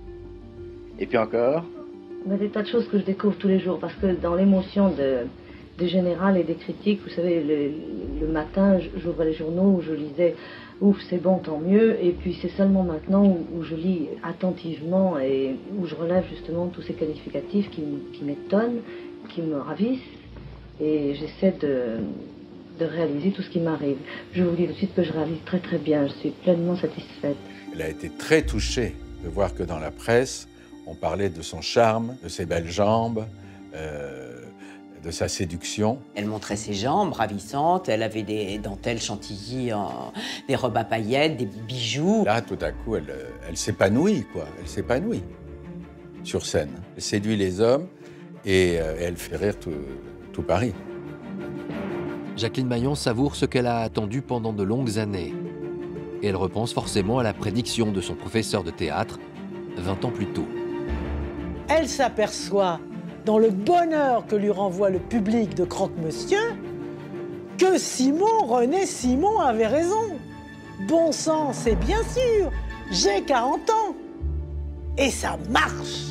Et puis encore? Il y a des tas de choses que je découvre tous les jours, parce que dans l'émotion de, des générales et des critiques, vous savez, le, le matin, j'ouvrais les journaux où je lisais « Ouf, c'est bon, tant mieux », et puis c'est seulement maintenant où, où je lis attentivement et où je relève justement tous ces qualificatifs qui, qui m'étonnent, qui me ravissent, et j'essaie de, de réaliser tout ce qui m'arrive. Je vous dis tout de suite que je réalise très très bien, je suis pleinement satisfaite. Elle a été très touchée de voir que dans la presse, on parlait de son charme, de ses belles jambes, euh, de sa séduction. Elle montrait ses jambes ravissantes, elle avait des dentelles chantilly, en, des robes à paillettes, des bijoux. Là, tout à coup, elle, elle s'épanouit, quoi. Elle s'épanouit sur scène. Elle séduit les hommes et euh, elle fait rire tout, tout Paris. Jacqueline Maillan savoure ce qu'elle a attendu pendant de longues années. Et elle repense forcément à la prédiction de son professeur de théâtre, vingt ans plus tôt. Elle s'aperçoit, dans le bonheur que lui renvoie le public de Croque-Monsieur, que Simon, René Simon avait raison. Bon sang, c'est bien sûr, j'ai quarante ans. Et ça marche.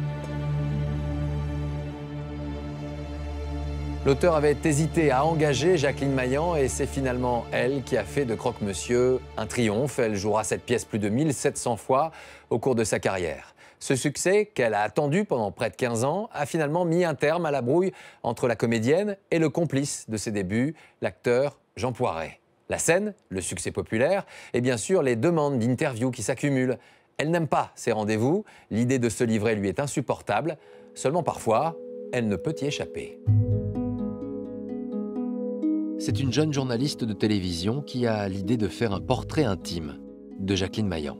L'auteur avait hésité à engager Jacqueline Maillan et c'est finalement elle qui a fait de Croque-Monsieur un triomphe. Elle jouera cette pièce plus de mille sept cents fois au cours de sa carrière. Ce succès, qu'elle a attendu pendant près de quinze ans, a finalement mis un terme à la brouille entre la comédienne et le complice de ses débuts, l'acteur Jean Poiret. La scène, le succès populaire et bien sûr les demandes d'interviews qui s'accumulent. Elle n'aime pas ces rendez-vous, l'idée de se livrer lui est insupportable, seulement parfois, elle ne peut y échapper. C'est une jeune journaliste de télévision qui a l'idée de faire un portrait intime de Jacqueline Maillan.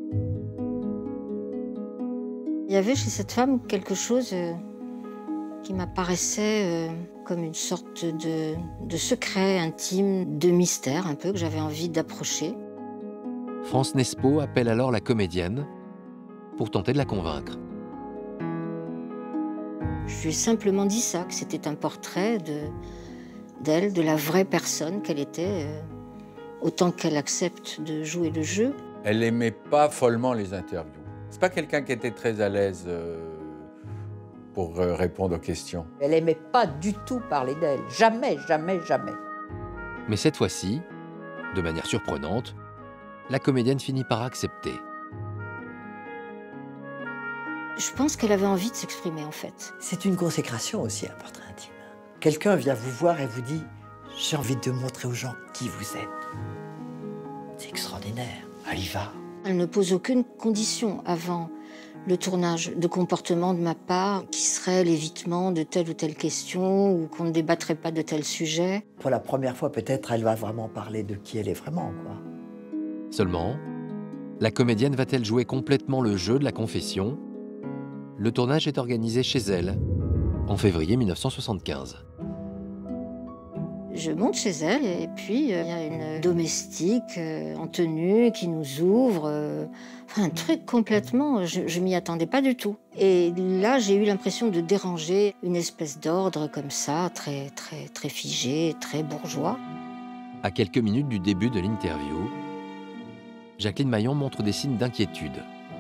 Il y avait chez cette femme quelque chose euh, qui m'apparaissait euh, comme une sorte de, de secret intime, de mystère un peu, que j'avais envie d'approcher. France Nespo appelle alors la comédienne pour tenter de la convaincre. Je lui ai simplement dit ça, que c'était un portrait de, d'elle, de la vraie personne qu'elle était, euh, autant qu'elle accepte de jouer le jeu. Elle n'aimait pas follement les interviews. C'est pas quelqu'un qui était très à l'aise euh, pour euh, répondre aux questions. Elle n'aimait pas du tout parler d'elle. Jamais, jamais, jamais. Mais cette fois-ci, de manière surprenante, la comédienne finit par accepter. Je pense qu'elle avait envie de s'exprimer, en fait. C'est une consécration aussi, un portrait intime. Quelqu'un vient vous voir et vous dit « J'ai envie de montrer aux gens qui vous êtes. » C'est extraordinaire. Elle y va. Elle ne pose aucune condition avant le tournage de comportement de ma part qui serait l'évitement de telle ou telle question ou qu'on ne débattrait pas de tel sujet. Pour la première fois, peut-être, elle va vraiment parler de qui elle est vraiment, quoi. Seulement, la comédienne va-t-elle jouer complètement le jeu de la confession le tournage est organisé chez elle, en février mille neuf cent soixante-quinze. Je monte chez elle et puis il euh, y a une domestique euh, en tenue qui nous ouvre. Euh, enfin, un truc complètement, je, je m'y attendais pas du tout. Et là, j'ai eu l'impression de déranger une espèce d'ordre comme ça, très, très, très figé, très bourgeois. À quelques minutes du début de l'interview, Jacqueline Maillan montre des signes d'inquiétude.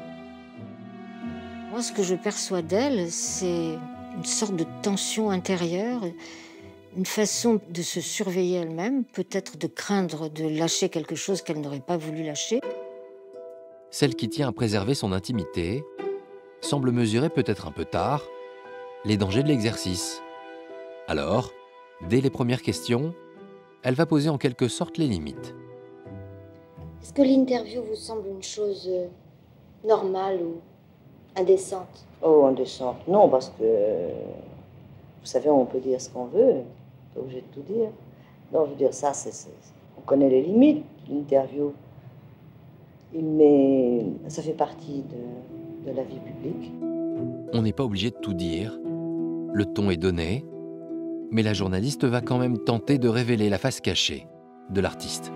Moi, ce que je perçois d'elle, c'est une sorte de tension intérieure, une façon de se surveiller elle-même, peut-être de craindre de lâcher quelque chose qu'elle n'aurait pas voulu lâcher. Celle qui tient à préserver son intimité semble mesurer peut-être un peu tard les dangers de l'exercice. Alors, dès les premières questions, elle va poser en quelque sorte les limites. Est-ce que l'interview vous semble une chose euh, normale ou indécente? Oh, indécente, non, parce que, vous savez, on peut dire ce qu'on veut, on n'est pas obligé de tout dire. Non, je veux dire, ça, c'est, c'est, on connaît les limites de l'interview, mais ça fait partie de, de la vie publique. On n'est pas obligé de tout dire, le ton est donné, mais la journaliste va quand même tenter de révéler la face cachée de l'artiste.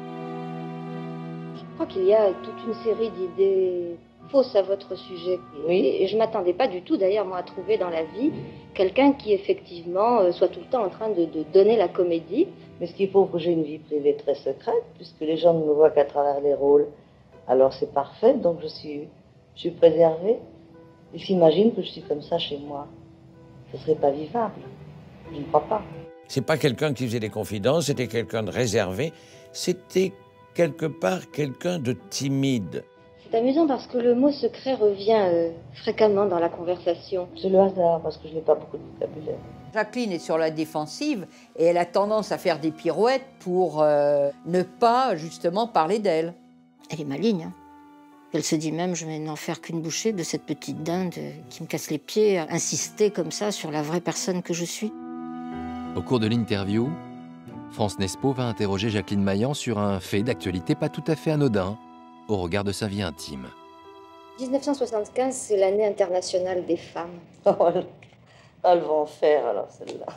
Je crois qu'il y a toute une série d'idées fausses à votre sujet. Oui. Et je ne m'attendais pas du tout, d'ailleurs, moi, à trouver dans la vie quelqu'un qui, effectivement, euh, soit tout le temps en train de, de donner la comédie. Mais ce qui prouve que j'ai une vie privée très secrète, puisque les gens ne me voient qu'à travers les rôles. Alors c'est parfait, donc je suis, je suis préservée. Ils s'imaginent que je suis comme ça chez moi. Ce ne serait pas vivable. Je ne crois pas. C'est pas quelqu'un qui faisait des confidences, c'était quelqu'un de réservé. C'était quelque part quelqu'un de timide. C'est amusant parce que le mot secret revient euh, fréquemment dans la conversation. C'est le hasard, parce que je n'ai pas beaucoup de vocabulaire. Jacqueline est sur la défensive et elle a tendance à faire des pirouettes pour euh, ne pas, justement, parler d'elle. Elle est maligne. Hein. Elle se dit même, je vais n'en faire qu'une bouchée de cette petite dinde qui me casse les pieds, à insister comme ça sur la vraie personne que je suis. Au cours de l'interview, France Nespo va interroger Jacqueline Maillan sur un fait d'actualité pas tout à fait anodin au regard de sa vie intime. mille neuf cent soixante-quinze, c'est l'année internationale des femmes. Oh, elles vont en faire alors celle-là.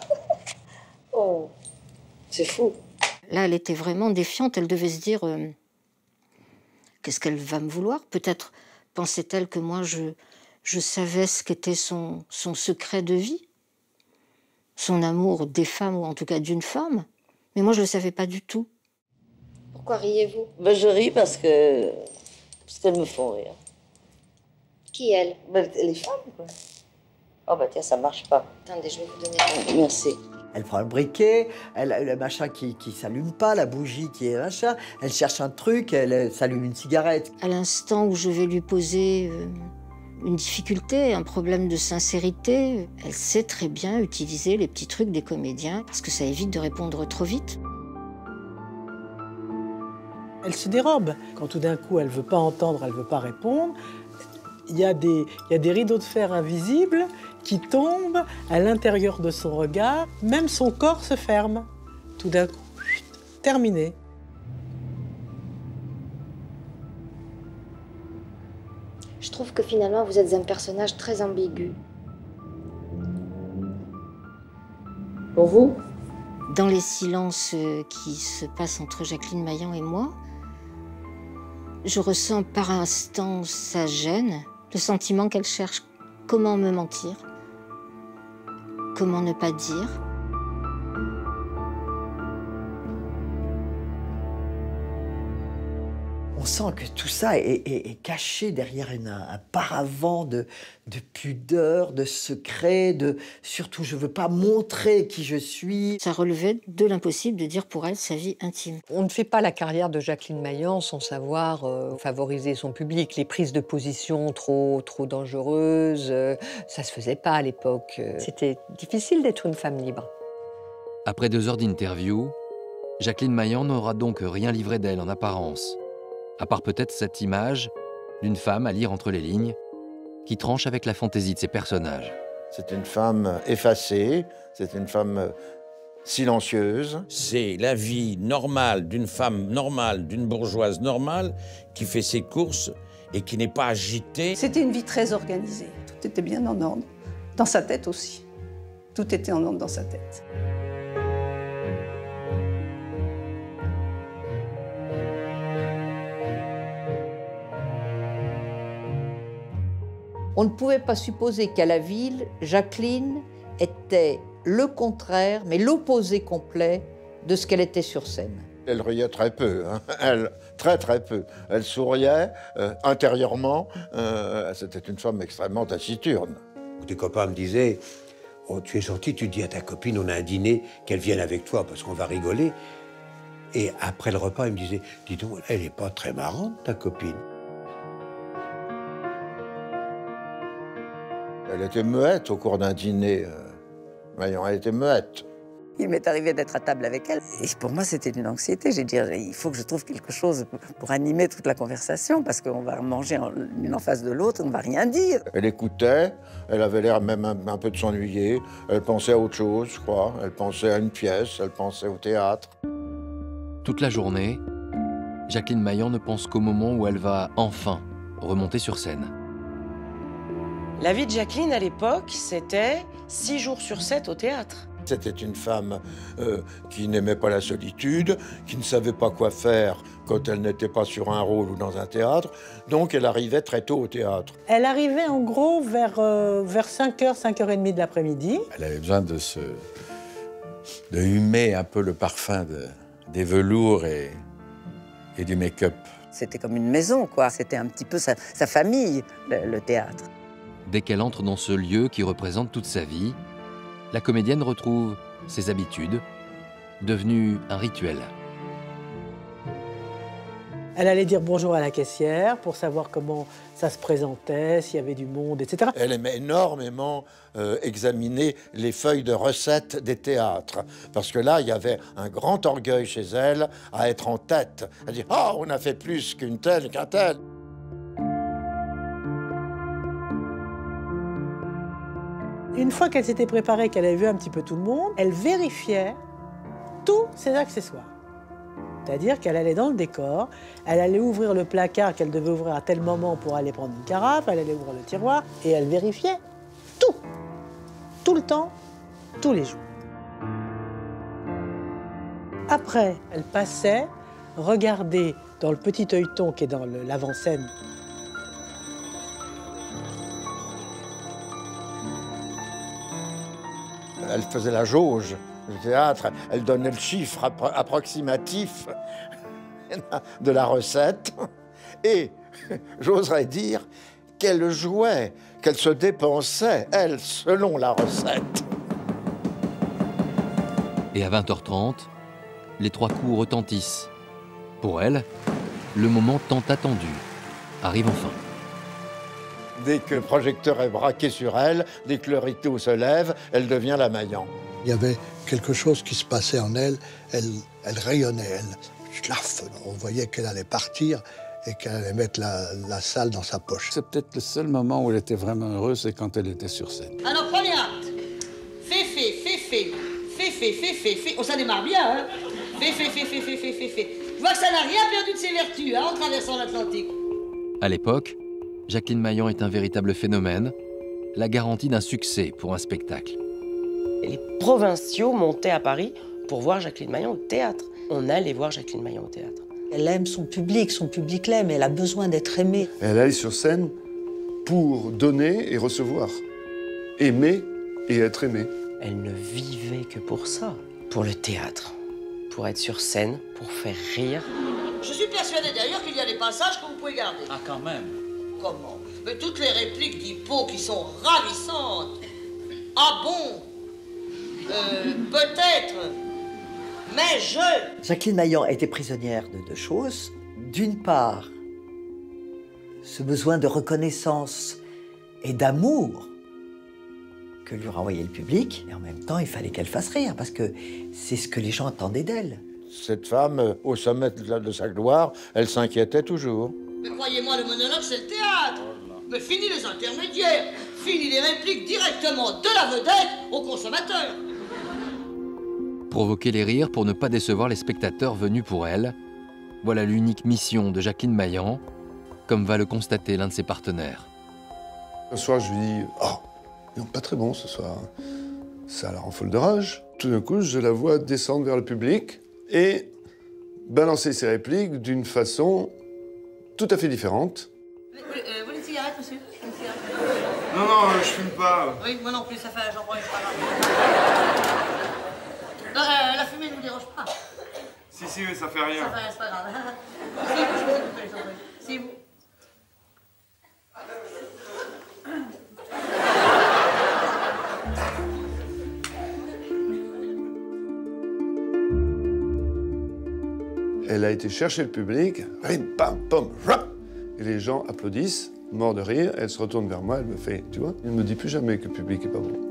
Oh, c'est fou. Là, elle était vraiment défiante. Elle devait se dire, euh, qu'est-ce qu'elle va me vouloir? Peut-être pensait-elle que moi, je, je savais ce qu'était son, son secret de vie, son amour des femmes, ou en tout cas d'une femme. Mais moi, je ne le savais pas du tout. Pourquoi riez-vous? Ben, je ris parce que parce qu'elles me font rire. Qui, elle? Ben, les femmes, quoi. Oh, bah tiens, ça marche pas. Attendez, je vais vous donner... Merci. Elle prend le briquet, elle a le machin qui qui s'allume pas, la bougie qui est machin. Elle cherche un truc, elle s'allume une cigarette. À l'instant où je vais lui poser euh, une difficulté, un problème de sincérité, elle sait très bien utiliser les petits trucs des comédiens parce que ça évite de répondre trop vite. Elle se dérobe. Quand tout d'un coup, elle ne veut pas entendre, elle ne veut pas répondre, il y a des, il y a des rideaux de fer invisibles qui tombent à l'intérieur de son regard. Même son corps se ferme. Tout d'un coup, terminé. Je trouve que finalement, vous êtes un personnage très ambigu. Pour vous? Dans les silences qui se passent entre Jacqueline Maillan et moi, je ressens par instant sa gêne, le sentiment qu'elle cherche comment me mentir, comment ne pas dire. On sent que tout ça est, est, est caché derrière une, un paravent de, de pudeur, de secret, de surtout je veux pas montrer qui je suis. Ça relevait de l'impossible de dire pour elle sa vie intime. On ne fait pas la carrière de Jacqueline Maillan sans savoir euh, favoriser son public. Les prises de position trop, trop dangereuses, euh, ça se faisait pas à l'époque. C'était difficile d'être une femme libre. Après deux heures d'interview, Jacqueline Maillan n'aura donc rien livré d'elle en apparence, à part peut-être cette image d'une femme à lire entre les lignes, qui tranche avec la fantaisie de ses personnages. C'est une femme effacée, c'est une femme silencieuse. C'est la vie normale d'une femme normale, d'une bourgeoise normale, qui fait ses courses et qui n'est pas agitée. C'était une vie très organisée. Tout était bien en ordre. Dans sa tête aussi. Tout était en ordre dans sa tête. On ne pouvait pas supposer qu'à la ville, Jacqueline était le contraire, mais l'opposé complet de ce qu'elle était sur scène. Elle riait très peu, hein. Elle, très très peu. Elle souriait euh, intérieurement. Euh, C'était une femme extrêmement taciturne. Des copains me disaient, oh, tu es gentil, tu dis à ta copine, on a un dîner, qu'elle vienne avec toi parce qu'on va rigoler. Et après le repas, il me disait, dis donc, elle n'est pas très marrante, ta copine. Elle était muette au cours d'un dîner. Euh, Maillon, elle était muette. Il m'est arrivé d'être à table avec elle. Et pour moi, c'était une anxiété. J'ai dit, il faut que je trouve quelque chose pour animer toute la conversation, parce qu'on va manger l'une en face de l'autre, on ne va rien dire. Elle écoutait, elle avait l'air même un, un peu de s'ennuyer. Elle pensait à autre chose, je crois. Elle pensait à une pièce, elle pensait au théâtre. Toute la journée, Jacqueline Maillan ne pense qu'au moment où elle va enfin remonter sur scène. La vie de Jacqueline, à l'époque, c'était six jours sur sept au théâtre. C'était une femme euh, qui n'aimait pas la solitude, qui ne savait pas quoi faire quand elle n'était pas sur un rôle ou dans un théâtre. Donc elle arrivait très tôt au théâtre. Elle arrivait en gros vers, euh, vers cinq heures, cinq heures trente de l'après-midi. Elle avait besoin de se... de humer un peu le parfum de, des velours et, et du make-up. C'était comme une maison, quoi. C'était un petit peu sa, sa famille, le, le théâtre. Dès qu'elle entre dans ce lieu qui représente toute sa vie, la comédienne retrouve ses habitudes, devenues un rituel. Elle allait dire bonjour à la caissière pour savoir comment ça se présentait, s'il y avait du monde, et cetera. Elle aimait énormément euh, examiner les feuilles de recettes des théâtres. Parce que là, il y avait un grand orgueil chez elle à être en tête. Elle dit « Ah, oh, on a fait plus qu'une telle, qu'un tel ». Une fois qu'elle s'était préparée, qu'elle avait vu un petit peu tout le monde, elle vérifiait tous ses accessoires. C'est-à-dire qu'elle allait dans le décor, elle allait ouvrir le placard qu'elle devait ouvrir à tel moment pour aller prendre une carafe, elle allait ouvrir le tiroir, et elle vérifiait tout, tout le temps, tous les jours. Après, elle passait regarder dans le petit œilleton qui est dans l'avant-scène. Elle faisait la jauge du théâtre, elle donnait le chiffre appro approximatif de la recette et j'oserais dire qu'elle jouait, qu'elle se dépensait, elle, selon la recette. Et à vingt heures trente, les trois coups retentissent. Pour elle, le moment tant attendu arrive enfin. Dès que le projecteur est braqué sur elle, dès que le rideau se lève, elle devient la Maillan. Il y avait quelque chose qui se passait en elle, elle, elle rayonnait, elle, schlaf, on voyait qu'elle allait partir et qu'elle allait mettre la, la salle dans sa poche. C'est peut-être le seul moment où elle était vraiment heureuse, c'est quand elle était sur scène. Alors, premier acte. Féfé, féfé, féfé, féfé, féfé. Oh, ça démarre bien, hein. Féfé, féfé, féfé, féfé. Je vois que ça n'a rien perdu de ses vertus, hein, en traversant l'Atlantique. À l'époque, Jacqueline Maillan est un véritable phénomène, la garantie d'un succès pour un spectacle. Les provinciaux montaient à Paris pour voir Jacqueline Maillan au théâtre. On allait voir Jacqueline Maillan au théâtre. Elle aime son public, son public l'aime, elle a besoin d'être aimée. Elle allait sur scène pour donner et recevoir, aimer et être aimée. Elle ne vivait que pour ça, pour le théâtre, pour être sur scène, pour faire rire. Je suis persuadé d'ailleurs qu'il y a des passages que vous pouvez garder. Ah, quand même. Comment? Mais toutes les répliques d'Hippo qui sont ravissantes. Ah bon? Euh, peut-être. Mais je... Jacqueline Maillan était prisonnière de deux choses. D'une part, ce besoin de reconnaissance et d'amour que lui renvoyait le public. Et en même temps, il fallait qu'elle fasse rire, parce que c'est ce que les gens attendaient d'elle. Cette femme, au sommet de sa gloire, elle s'inquiétait toujours. Mais croyez-moi, le monologue, c'est le théâtre. Mais fini les intermédiaires. Fini les répliques directement de la vedette au consommateur. Provoquer les rires pour ne pas décevoir les spectateurs venus pour elle, voilà l'unique mission de Jacqueline Maillan, comme va le constater l'un de ses partenaires. Un soir, je lui dis « Oh, ils sont pas très bons ce soir. » Ça la rend folle de rage. Tout d'un coup, je la vois descendre vers le public et balancer ses répliques d'une façon tout à fait différente. Vous voulez, euh, vous voulez une cigarette, monsieur? Une cigarette? Non, non, je fume pas. Oui, moi non plus, ça fait j'en prends une, c'est pas grave. Non, euh, la fumée ne vous dérange pas? Si, si, mais ça fait rien. Ça fait, c'est pas grave. Si, je vais couper les oreilles. Si, vous. Elle a été chercher le public, rim, pam, pom, rap, et les gens applaudissent, morts de rire. Elle se retourne vers moi, elle me fait, tu vois, elle ne me dit plus jamais que le public est pas bon.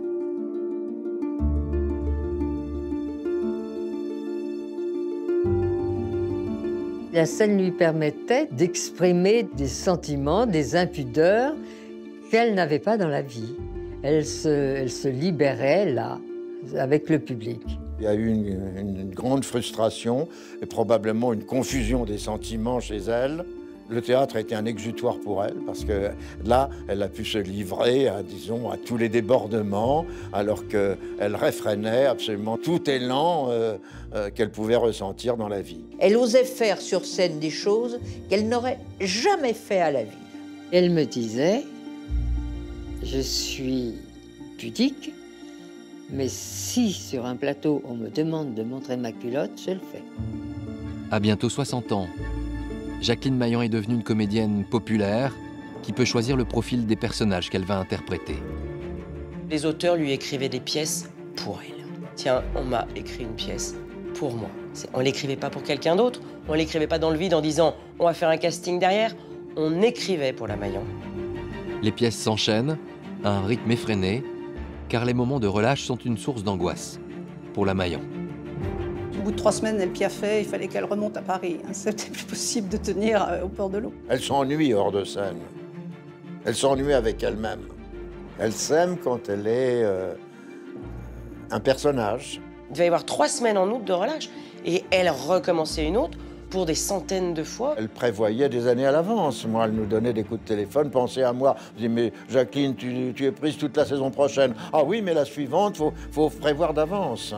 La scène lui permettait d'exprimer des sentiments, des impudeurs qu'elle n'avait pas dans la vie. Elle se, elle se libérait là, avec le public. Il y a eu une, une, une grande frustration et probablement une confusion des sentiments chez elle. Le théâtre a été un exutoire pour elle parce que là, elle a pu se livrer à, disons, à tous les débordements alors qu'elle réfrénait absolument tout élan euh, euh, qu'elle pouvait ressentir dans la vie. Elle osait faire sur scène des choses qu'elle n'aurait jamais fait à la vie. Elle me disait, je suis pudique, mais si sur un plateau on me demande de montrer ma culotte, je le fais. À bientôt soixante ans, Jacqueline Maillan est devenue une comédienne populaire qui peut choisir le profil des personnages qu'elle va interpréter. Les auteurs lui écrivaient des pièces pour elle. Tiens, on m'a écrit une pièce pour moi. On ne l'écrivait pas pour quelqu'un d'autre, on ne l'écrivait pas dans le vide en disant on va faire un casting derrière. On écrivait pour la Maillan. Les pièces s'enchaînent à un rythme effréné, car les moments de relâche sont une source d'angoisse pour la Maillan. Au bout de trois semaines, elle piaffait, il fallait qu'elle remonte à Paris. C'était plus possible de tenir euh, au port de l'eau. Elle s'ennuie hors de scène. Elle s'ennuie avec elle-même. Elle s'aime quand elle est euh, un personnage. Il devait y avoir trois semaines en août de relâche et elle recommençait une autre pour des centaines de fois. Elle prévoyait des années à l'avance. Moi, elle nous donnait des coups de téléphone. Pensez à moi. Je dis, mais Jacqueline, tu, tu es prise toute la saison prochaine. Ah oui, mais la suivante, il faut, faut prévoir d'avance.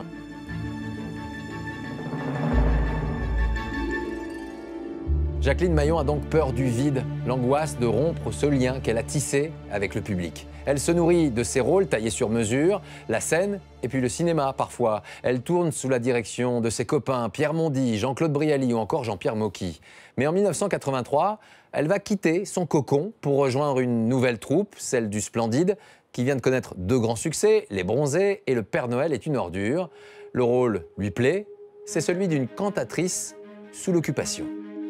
Jacqueline Maillan a donc peur du vide, l'angoisse de rompre ce lien qu'elle a tissé avec le public. Elle se nourrit de ses rôles taillés sur mesure, la scène et puis le cinéma parfois. Elle tourne sous la direction de ses copains Pierre Mondy, Jean-Claude Brialy ou encore Jean-Pierre Mocky. Mais en mille neuf cent quatre-vingt-trois, elle va quitter son cocon pour rejoindre une nouvelle troupe, celle du Splendide, qui vient de connaître deux grands succès, Les Bronzés et Le Père Noël est une ordure. Le rôle lui plaît, c'est celui d'une cantatrice sous l'occupation.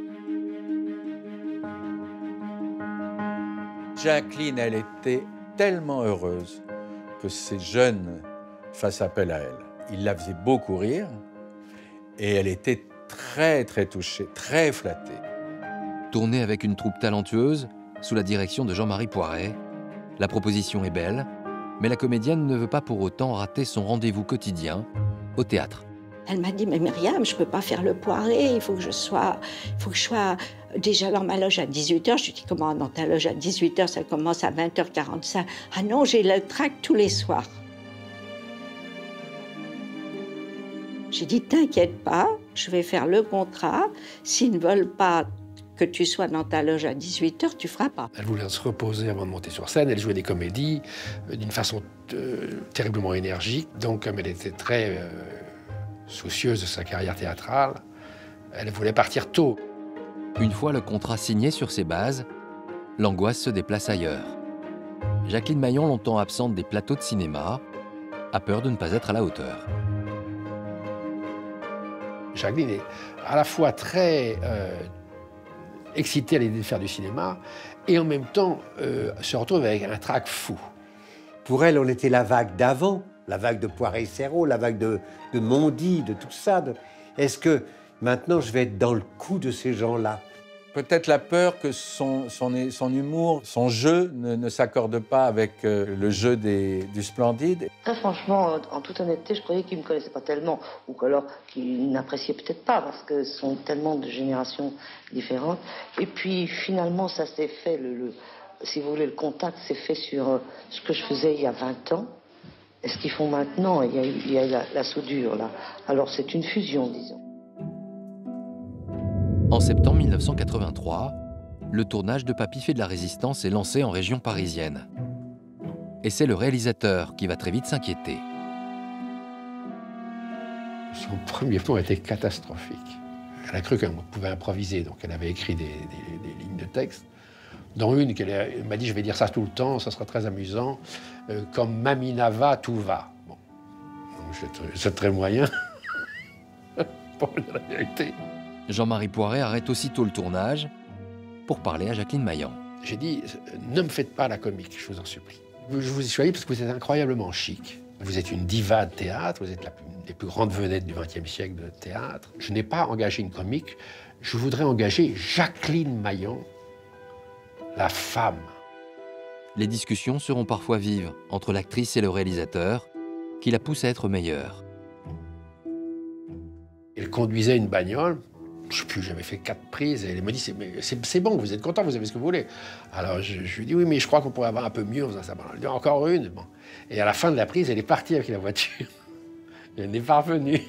Jacqueline, elle était tellement heureuse que ces jeunes fassent appel à elle. Ils la faisaient beaucoup rire et elle était très, très touchée, très flattée. Tournée avec une troupe talentueuse, sous la direction de Jean-Marie Poiret, la proposition est belle, mais la comédienne ne veut pas pour autant rater son rendez-vous quotidien au théâtre. Elle m'a dit, mais Myriam, je ne peux pas faire le Poiret, il faut que je sois, il faut que je sois déjà dans ma loge à dix-huit heures. Je lui dis, comment dans ta loge à dix-huit heures, ça commence à vingt heures quarante-cinq. Ah non, j'ai le trac tous les soirs. J'ai dit, t'inquiète pas, je vais faire le contrat. S'ils ne veulent pas que tu sois dans ta loge à dix-huit heures, tu feras pas. Elle voulait se reposer avant de monter sur scène. Elle jouait des comédies euh, d'une façon euh, terriblement énergique. Donc, comme elle était très euh, soucieuse de sa carrière théâtrale, elle voulait partir tôt. Une fois le contrat signé sur ses bases, l'angoisse se déplace ailleurs. Jacqueline Maillan, longtemps absente des plateaux de cinéma, a peur de ne pas être à la hauteur. Jacqueline est à la fois très euh, excitée à l'idée de faire du cinéma et en même temps euh, se retrouve avec un trac fou. Pour elle, on était la vague d'avant, la vague de Poiret-Serrault, la vague de, de Mondy, de tout ça. De... Est-ce que maintenant je vais être dans le coup de ces gens-là? Peut-être la peur que son, son, son humour, son jeu ne, ne s'accorde pas avec euh, le jeu des, du Splendide. Très franchement, en toute honnêteté, je croyais qu'ils ne me connaissaient pas tellement, ou alors qu'ils n'appréciaient peut-être pas, parce que ce sont tellement de générations différentes. Et puis finalement, ça s'est fait, le, le, si vous voulez, le contact s'est fait sur euh, ce que je faisais il y a vingt ans et ce qu'ils font maintenant. Il y a, eu, il y a la, la soudure, là. Alors c'est une fusion, disons. En septembre mille neuf cent quatre-vingt-trois, le tournage de Papy fait de la résistance est lancé en région parisienne. Et c'est le réalisateur qui va très vite s'inquiéter. Son premier plan était catastrophique. Elle a cru qu'on pouvait improviser, donc elle avait écrit des, des, des lignes de texte. Dans une, elle m'a dit, je vais dire ça tout le temps, ça sera très amusant. Euh, comme Mamina va, tout va. Bon, c'est très moyen, pour dire la vérité. Jean-Marie Poiret arrête aussitôt le tournage pour parler à Jacqueline Maillan. J'ai dit, ne me faites pas la comique, je vous en supplie. Je vous y suis allé parce que vous êtes incroyablement chic. Vous êtes une diva de théâtre, vous êtes la, une des plus grandes vedettes du vingtième siècle de théâtre. Je n'ai pas engagé une comique, je voudrais engager Jacqueline Maillan, la femme. Les discussions seront parfois vives entre l'actrice et le réalisateur, qui la poussent à être meilleure. Elle conduisait une bagnole, je ne sais plus, j'avais fait quatre prises, et elle me dit, c'est bon, vous êtes content, vous avez ce que vous voulez. Alors je, je lui dis, oui, mais je crois qu'on pourrait avoir un peu mieux en faisant ça. Elle dit, encore une. Bon. Et à la fin de la prise, elle est partie avec la voiture. Et elle n'est pas revenue.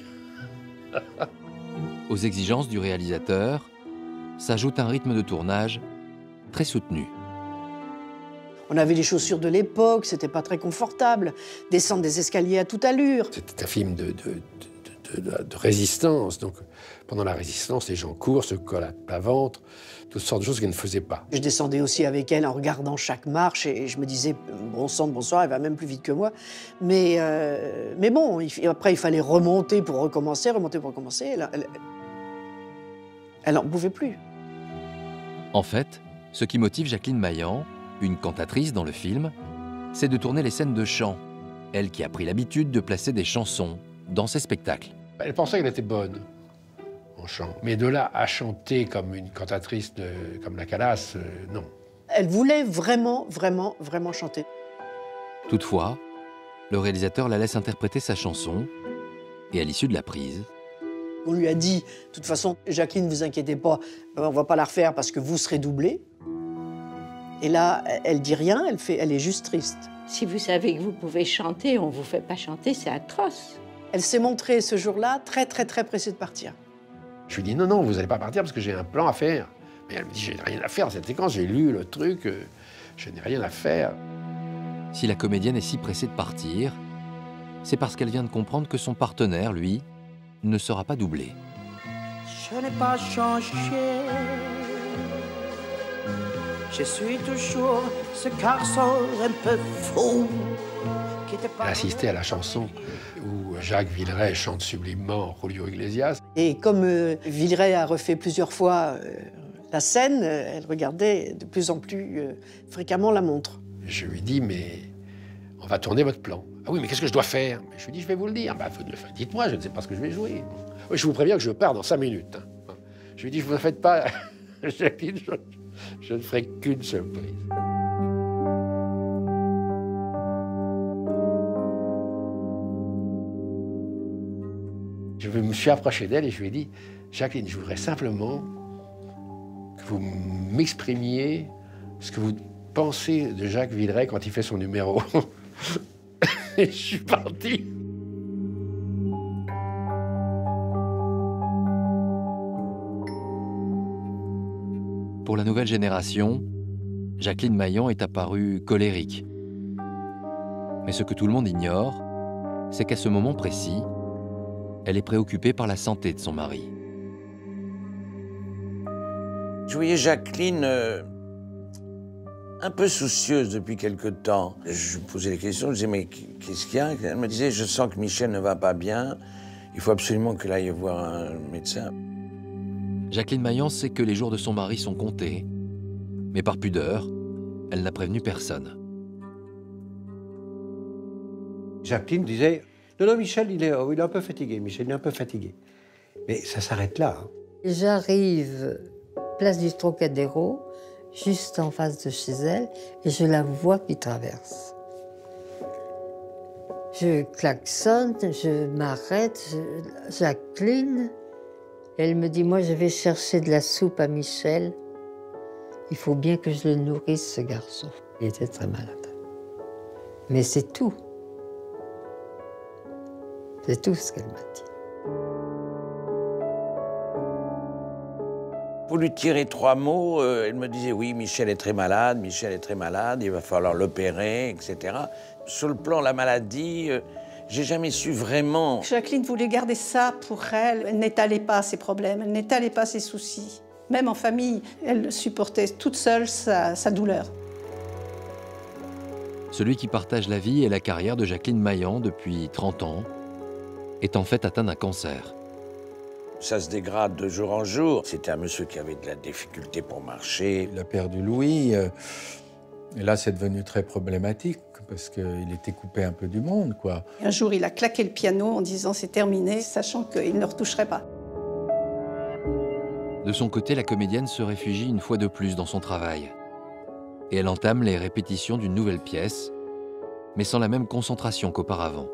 Aux exigences du réalisateur s'ajoute un rythme de tournage très soutenu. On avait les chaussures de l'époque, c'était pas très confortable. Descendre des escaliers à toute allure. C'était un film de, de, de, de, de, de résistance. Donc, pendant la résistance, les gens courent, se collent à plat ventre, toutes sortes de choses qu'elle ne faisait pas. Je descendais aussi avec elle en regardant chaque marche et je me disais, bon sang de bonsoir, elle va même plus vite que moi. Mais, euh, mais bon, il, après, il fallait remonter pour recommencer, remonter pour recommencer. Elle, elle, elle n'en pouvait plus. En fait, ce qui motive Jacqueline Maillan, une cantatrice dans le film, c'est de tourner les scènes de chant. Elle qui a pris l'habitude de placer des chansons dans ses spectacles. Elle pensait qu'elle était bonne en chant. Mais de là à chanter comme une cantatrice de, comme la Calas, euh, non. Elle voulait vraiment, vraiment, vraiment chanter. Toutefois, le réalisateur la laisse interpréter sa chanson et à l'issue de la prise, on lui a dit, de toute façon, Jacqueline, ne vous inquiétez pas, on ne va pas la refaire parce que vous serez doublée. Et là, elle dit rien, elle, fait, elle est juste triste. Si vous savez que vous pouvez chanter, on ne vous fait pas chanter, c'est atroce. Elle s'est montrée ce jour-là très, très, très pressée de partir. Je lui dis, non, non, vous n'allez pas partir parce que j'ai un plan à faire. Mais elle me dit, j'ai rien à faire, cette séquence, j'ai lu le truc, euh, je n'ai rien à faire. Si la comédienne est si pressée de partir, c'est parce qu'elle vient de comprendre que son partenaire, lui, ne sera pas doublé. Je n'ai pas changé. Je suis toujours ce garçon un peu fou. Elle assistait à la chanson où Jacques Villeray chante sublimement Julio Iglesias. Et comme euh, Villeray a refait plusieurs fois euh, la scène, euh, elle regardait de plus en plus euh, fréquemment la montre. Je lui dis, mais on va tourner votre plan. Ah oui, mais qu'est-ce que je dois faire? Je lui dis, je vais vous le dire. Bah, dites-moi, je ne sais pas ce que je vais jouer. Oui, je vous préviens que je pars dans cinq minutes. Hein. Je lui dis, vous ne faites pas, Jacqueline, je, je ne ferai qu'une surprise. Je me suis approché d'elle et je lui ai dit, Jacqueline, je voudrais simplement que vous m'exprimiez ce que vous pensez de Jacques Villeray quand il fait son numéro. Et je suis parti. Pour la nouvelle génération, Jacqueline Maillan est apparue colérique. Mais ce que tout le monde ignore, c'est qu'à ce moment précis, elle est préoccupée par la santé de son mari. Je voyais Jacqueline euh, un peu soucieuse depuis quelque temps. Je lui posais des questions, je disais, mais qu'est-ce qu'il y a? Elle me disait, je sens que Michel ne va pas bien, il faut absolument qu'elle aille voir un médecin. Jacqueline Maillan sait que les jours de son mari sont comptés, mais par pudeur, elle n'a prévenu personne. Jacqueline disait, non, non, Michel, il est, il est un peu fatigué, Michel, il est un peu fatigué. Mais ça s'arrête là. Hein. J'arrive, place du Trocadéro, juste en face de chez elle, et je la vois qui traverse. Je klaxonne, je m'arrête, je, Jacqueline. Elle me dit, moi, je vais chercher de la soupe à Michel. Il faut bien que je le nourrisse, ce garçon. Il était très malade. Mais c'est tout. C'est tout ce qu'elle m'a dit. Pour lui tirer trois mots, euh, elle me disait oui, Michel est très malade, Michel est très malade, il va falloir l'opérer, et cetera. Sur le plan de la maladie, euh, j'ai jamais su vraiment. Jacqueline voulait garder ça pour elle. Elle n'étalait pas ses problèmes, elle n'étalait pas ses soucis. Même en famille, elle supportait toute seule sa, sa douleur. Celui qui partage la vie et la carrière de Jacqueline Maillan depuis trente ans est en fait atteint d'un cancer. Ça se dégrade de jour en jour. C'était un monsieur qui avait de la difficulté pour marcher. Il a perdu l'ouïe. Euh, et là, c'est devenu très problématique parce qu'il était coupé un peu du monde, quoi. Un jour, il a claqué le piano en disant c'est terminé, sachant qu'il ne le retoucherait pas. De son côté, la comédienne se réfugie une fois de plus dans son travail. Et elle entame les répétitions d'une nouvelle pièce, mais sans la même concentration qu'auparavant.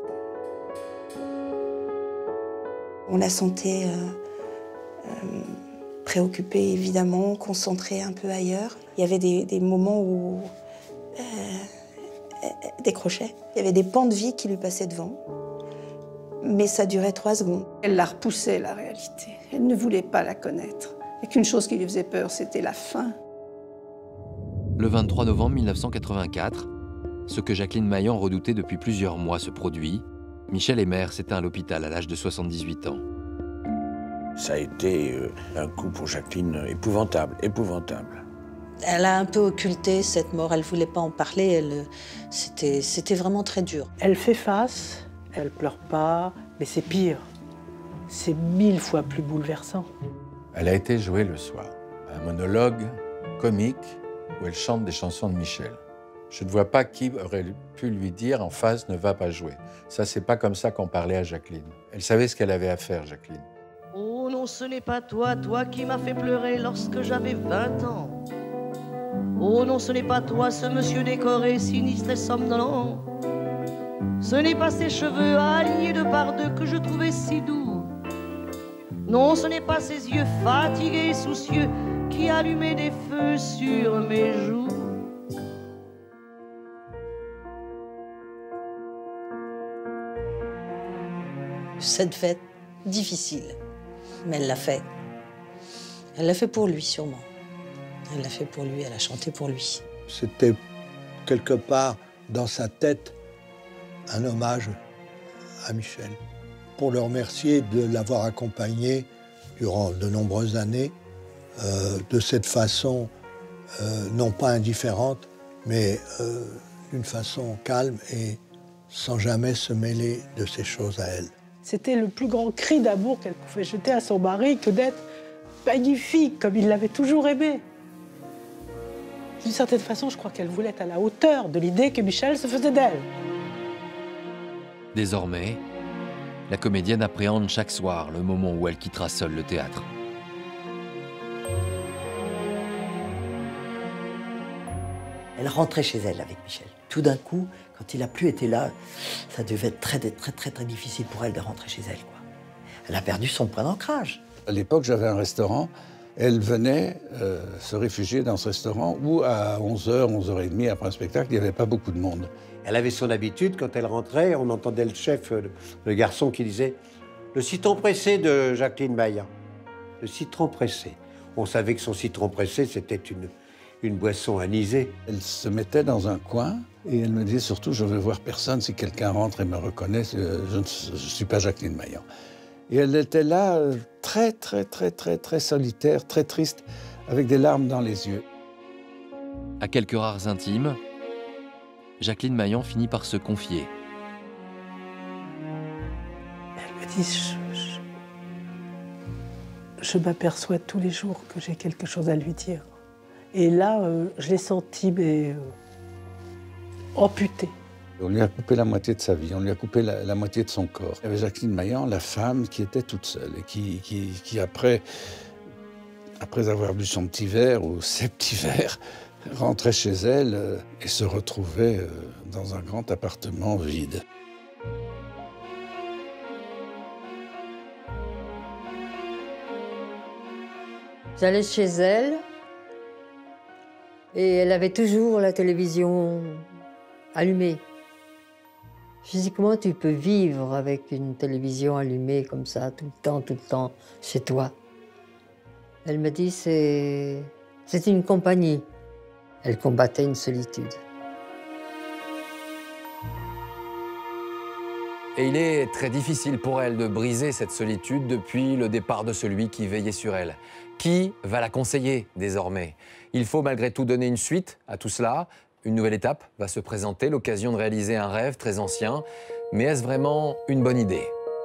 On la sentait euh, euh, préoccupée, évidemment, concentrée un peu ailleurs. Il y avait des, des moments où euh, elle décrochait. Il y avait des pans de vie qui lui passaient devant. Mais ça durait trois secondes. Elle la repoussait, la réalité. Elle ne voulait pas la connaître. Et qu'une chose qui lui faisait peur, c'était la fin. Le vingt-trois novembre mille neuf cent quatre-vingt-quatre, ce que Jacqueline Maillan redoutait depuis plusieurs mois se produit. Michel Eymer s'éteint à l'hôpital à l'âge de soixante-dix-huit ans. Ça a été euh, un coup pour Jacqueline épouvantable, épouvantable. Elle a un peu occulté cette mort, elle ne voulait pas en parler, c'était c'était vraiment très dur. Elle fait face, elle pleure pas, mais c'est pire. C'est mille fois plus bouleversant. Elle a été jouée le soir, un monologue comique où elle chante des chansons de Michel. Je ne vois pas qui aurait pu lui dire en face ne va pas jouer. Ça, c'est pas comme ça qu'on parlait à Jacqueline. Elle savait ce qu'elle avait à faire, Jacqueline. Oh non, ce n'est pas toi, toi qui m'as fait pleurer lorsque j'avais vingt ans. Oh non, ce n'est pas toi, ce monsieur décoré, sinistre et somnolent. Ce n'est pas ses cheveux alignés de par deux que je trouvais si doux. Non, ce n'est pas ses yeux fatigués et soucieux qui allumaient des feux sur mes joues. Cette fête difficile, mais elle l'a fait. Elle l'a fait pour lui, sûrement. Elle l'a fait pour lui, elle a chanté pour lui. C'était quelque part dans sa tête un hommage à Michel, pour le remercier de l'avoir accompagné durant de nombreuses années, euh, de cette façon, euh, non pas indifférente, mais euh, d'une façon calme et sans jamais se mêler de ces choses à elle. C'était le plus grand cri d'amour qu'elle pouvait jeter à son mari que d'être magnifique, comme il l'avait toujours aimé. D'une certaine façon, je crois qu'elle voulait être à la hauteur de l'idée que Michel se faisait d'elle. Désormais, la comédienne appréhende chaque soir le moment où elle quittera seule le théâtre. Elle rentrait chez elle avec Michel. Tout d'un coup, quand il n'a plus été là, ça devait être très, très, très, très difficile pour elle de rentrer chez elle, quoi. Elle a perdu son point d'ancrage. À l'époque, j'avais un restaurant. Elle venait euh, se réfugier dans ce restaurant où, à onze heures, onze heures trente, après un spectacle, il n'y avait pas beaucoup de monde. Elle avait son habitude, quand elle rentrait, on entendait le chef, le, le garçon qui disait « Le citron pressé de Jacqueline Maillan. » Le citron pressé. On savait que son citron pressé, c'était une, une boisson anisée. Elle se mettait dans un coin et elle me disait surtout « Je veux voir personne, si quelqu'un rentre et me reconnaît, je ne je suis pas Jacqueline Maillan. » Et elle était là, très, très, très, très, très solitaire, très triste, avec des larmes dans les yeux. À quelques rares intimes, Jacqueline Maillan finit par se confier. Elle me dit, je, je, je m'aperçois tous les jours que j'ai quelque chose à lui dire. Et là, euh, je l'ai senti, mais euh, amputée. On lui a coupé la moitié de sa vie, on lui a coupé la, la moitié de son corps. Il y avait Jacqueline Maillan, la femme qui était toute seule et qui, qui, qui après, après avoir bu son petit verre ou ses petits verres, rentrait chez elle euh, et se retrouvait euh, dans un grand appartement vide. J'allais chez elle, Et elle avait toujours la télévision allumée. Je dis, comment tu peux vivre avec une télévision allumée comme ça, tout le temps, tout le temps, chez toi? Elle me dit, c'est c'est une compagnie. Elle combattait une solitude. Et il est très difficile pour elle de briser cette solitude depuis le départ de celui qui veillait sur elle. Qui va la conseiller désormais? Il faut malgré tout donner une suite à tout cela. Une nouvelle étape va se présenter, l'occasion de réaliser un rêve très ancien. Mais est-ce vraiment une bonne idée?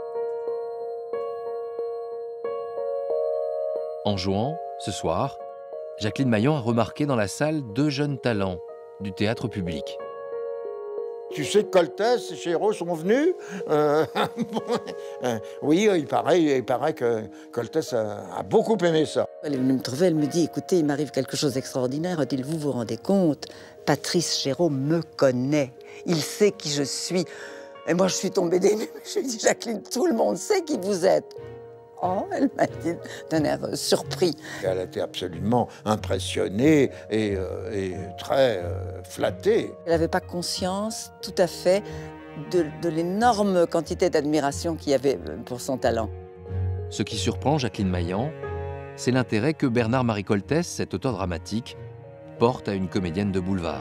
En jouant, ce soir, Jacqueline Maillan a remarqué dans la salle deux jeunes talents du théâtre public. Tu sais que Coltès et Chéreau sont venus euh, euh, Oui, il paraît, il paraît que Coltès a, a beaucoup aimé ça. Elle est venue me trouver, elle me dit, écoutez, il m'arrive quelque chose d'extraordinaire. Elle dit, vous vous rendez compte, Patrice Chéreau me connaît. Il sait qui je suis. Et moi, je suis tombée des nues. Je lui ai dit, Jacqueline, tout le monde sait qui vous êtes. Oh, elle m'a dit d'un air surpris. Elle était absolument impressionnée et, euh, et très euh, flattée. Elle n'avait pas conscience, tout à fait, de, de l'énorme quantité d'admiration qu'il y avait pour son talent. Ce qui surprend Jacqueline Maillan, c'est l'intérêt que Bernard-Marie Coltès, cet auteur dramatique, porte à une comédienne de boulevard.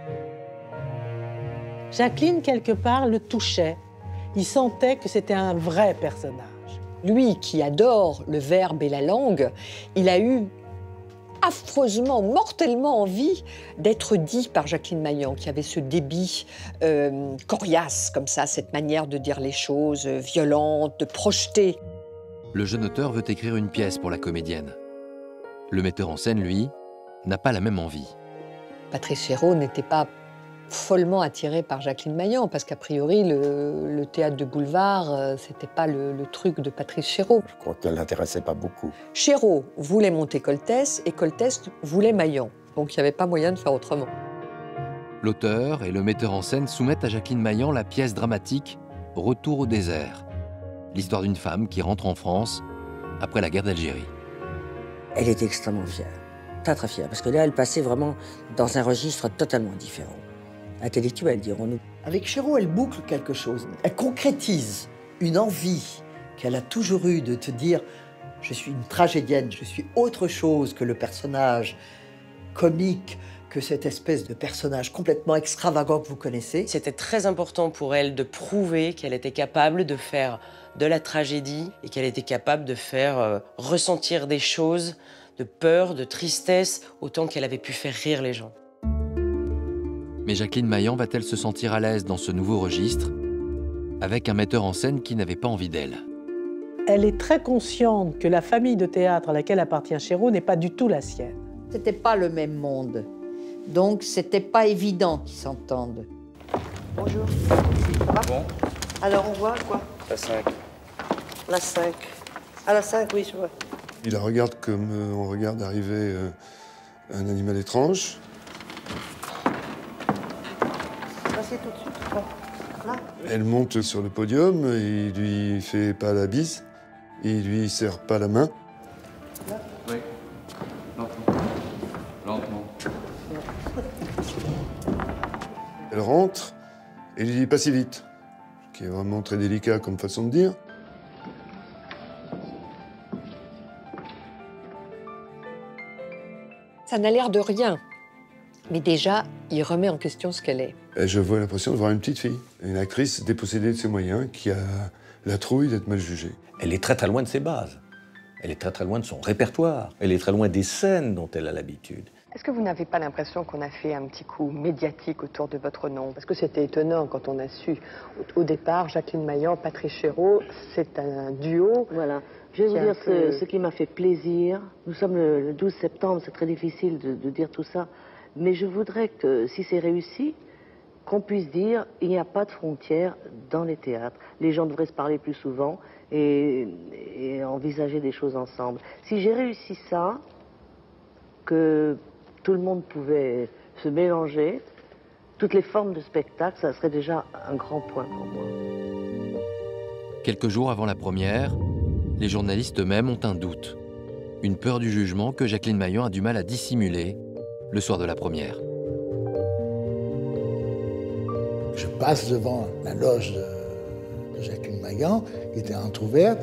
Jacqueline, quelque part, le touchait. Il sentait que c'était un vrai personnage. Lui qui adore le verbe et la langue, il a eu affreusement, mortellement envie d'être dit par Jacqueline Maillan, qui avait ce débit euh, coriace, comme ça, cette manière de dire les choses, euh, violente, de projeter. Le jeune auteur veut écrire une pièce pour la comédienne. Le metteur en scène, lui, n'a pas la même envie. Patrice Chéreau n'était pas follement attiré par Jacqueline Maillan, parce qu'a priori, le, le théâtre de boulevard, euh, c'était pas le, le truc de Patrice Chéreau. Je crois qu'elle l'intéressait pas beaucoup. Chéreau voulait monter Coltès et Coltès voulait Maillan. Donc il n'y avait pas moyen de faire autrement. L'auteur et le metteur en scène soumettent à Jacqueline Maillan la pièce dramatique « Retour au désert », l'histoire d'une femme qui rentre en France après la guerre d'Algérie. Elle était extrêmement fière, très très fière, parce que là, elle passait vraiment dans un registre totalement différent. Intellectuel, dirons-nous. Avec Chéreau, elle boucle quelque chose. Elle concrétise une envie qu'elle a toujours eue de te dire « je suis une tragédienne, je suis autre chose que le personnage comique, que cette espèce de personnage complètement extravagant que vous connaissez. » C'était très important pour elle de prouver qu'elle était capable de faire de la tragédie et qu'elle était capable de faire euh, ressentir des choses de peur, de tristesse, autant qu'elle avait pu faire rire les gens. Mais Jacqueline Maillan va-t-elle se sentir à l'aise dans ce nouveau registre, avec un metteur en scène qui n'avait pas envie d'elle? Elle est très consciente que la famille de théâtre à laquelle appartient Chéreau n'est pas du tout la sienne. C'était pas le même monde, donc c'était pas évident qu'ils s'entendent. Bonjour. Ça va? Bon. Alors on voit quoi? La cinq. La cinq. Ah, la cinq, oui, je vois. Il la regarde comme euh, on regarde arriver euh, un animal étrange. Passez tout de suite. Bon. Là. Elle monte sur le podium, il lui fait pas la bise, il lui serre pas la main. Là. Oui. Lentement. Lentement. Elle rentre et il lui dit pas si vite, ce qui est vraiment très délicat comme façon de dire. Ça n'a l'air de rien, mais déjà, il remet en question ce qu'elle est. Et je vois l'impression de voir une petite fille, une actrice dépossédée de ses moyens, qui a la trouille d'être mal jugée. Elle est très très loin de ses bases. Elle est très très loin de son répertoire. Elle est très loin des scènes dont elle a l'habitude. Est-ce que vous n'avez pas l'impression qu'on a fait un petit coup médiatique autour de votre nom? Parce que c'était étonnant quand on a su au départ, Jacqueline Maillan, Patrice Chéreau, c'est un duo. Voilà. Je vais vous dire peu... ce, ce qui m'a fait plaisir. Nous sommes le, le douze septembre, c'est très difficile de, de dire tout ça. Mais je voudrais que, si c'est réussi, qu'on puisse dire il n'y a pas de frontières dans les théâtres. Les gens devraient se parler plus souvent et, et envisager des choses ensemble. Si j'ai réussi ça, que tout le monde pouvait se mélanger, toutes les formes de spectacle, ça serait déjà un grand point pour moi. Quelques jours avant la première, les journalistes eux-mêmes ont un doute. Une peur du jugement que Jacqueline Maillan a du mal à dissimuler le soir de la première. Je passe devant la loge de, de Jacqueline Maillan, qui était entrouverte.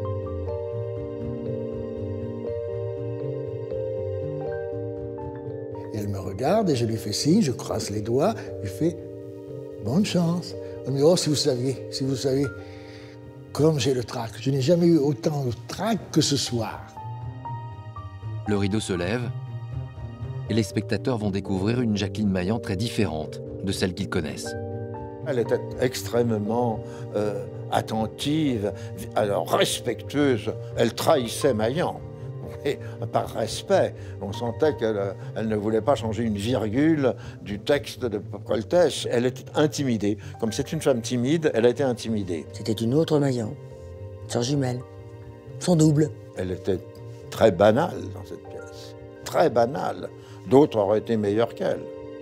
Et elle me regarde et je lui fais signe, je croise les doigts, je lui fais bonne chance. Elle me dit, oh, si vous saviez, si vous saviez, comme j'ai le trac. Je n'ai jamais eu autant de trac que ce soir. Le rideau se lève et les spectateurs vont découvrir une Jacqueline Maillan très différente de celle qu'ils connaissent. Elle était extrêmement euh, attentive, alors respectueuse. Elle trahissait Maillan. Et par respect, on sentait qu'elle elle ne voulait pas changer une virgule du texte de Coltès. Elle était intimidée. Comme c'est une femme timide, elle a été intimidée. C'était une autre Maillan, sœur jumelle, son double. Elle était très banale dans cette pièce, très banale. D'autres auraient été meilleurs qu'elle.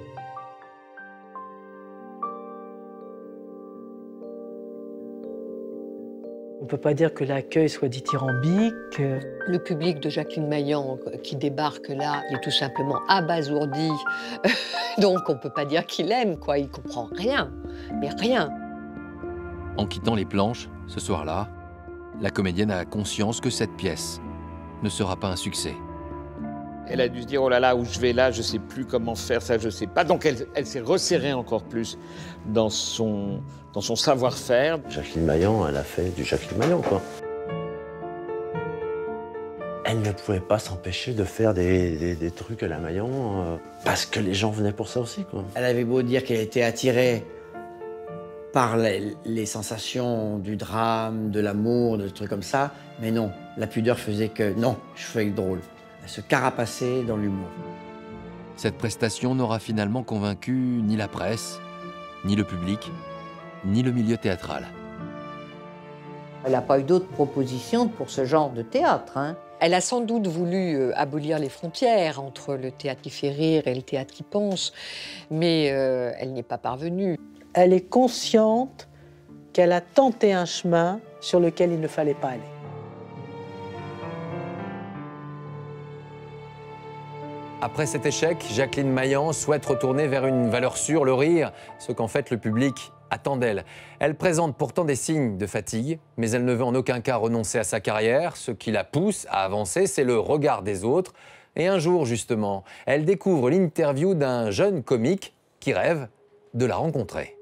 On ne peut pas dire que l'accueil soit dithyrambique. Le public de Jacqueline Maillan qui débarque là, il est tout simplement abasourdi. Donc on ne peut pas dire qu'il aime, quoi. Il comprend rien, mais rien. En quittant les planches, ce soir-là, la comédienne a conscience que cette pièce ne sera pas un succès. Elle a dû se dire, oh là là, où je vais là, je ne sais plus comment faire ça, je ne sais pas. Donc elle, elle s'est resserrée encore plus dans son, dans son savoir-faire. Jacqueline Maillan, elle a fait du Jacqueline Maillan, quoi. Elle ne pouvait pas s'empêcher de faire des, des, des trucs à la Maillan, euh, parce que les gens venaient pour ça aussi, quoi. Elle avait beau dire qu'elle était attirée par les, les sensations du drame, de l'amour, de trucs comme ça, mais non, la pudeur faisait que non, je fais drôle. Elle se carapaçait dans l'humour. Cette prestation n'aura finalement convaincu ni la presse, ni le public, ni le milieu théâtral. Elle n'a pas eu d'autres propositions pour ce genre de théâtre, hein. Elle a sans doute voulu euh, abolir les frontières entre le théâtre qui fait rire et le théâtre qui pense, mais euh, elle n'y est pas parvenue. Elle est consciente qu'elle a tenté un chemin sur lequel il ne fallait pas aller. Après cet échec, Jacqueline Maillan souhaite retourner vers une valeur sûre, le rire, ce qu'en fait le public attend d'elle. Elle présente pourtant des signes de fatigue, mais elle ne veut en aucun cas renoncer à sa carrière. Ce qui la pousse à avancer, c'est le regard des autres. Et un jour, justement, elle découvre l'interview d'un jeune comique qui rêve de la rencontrer.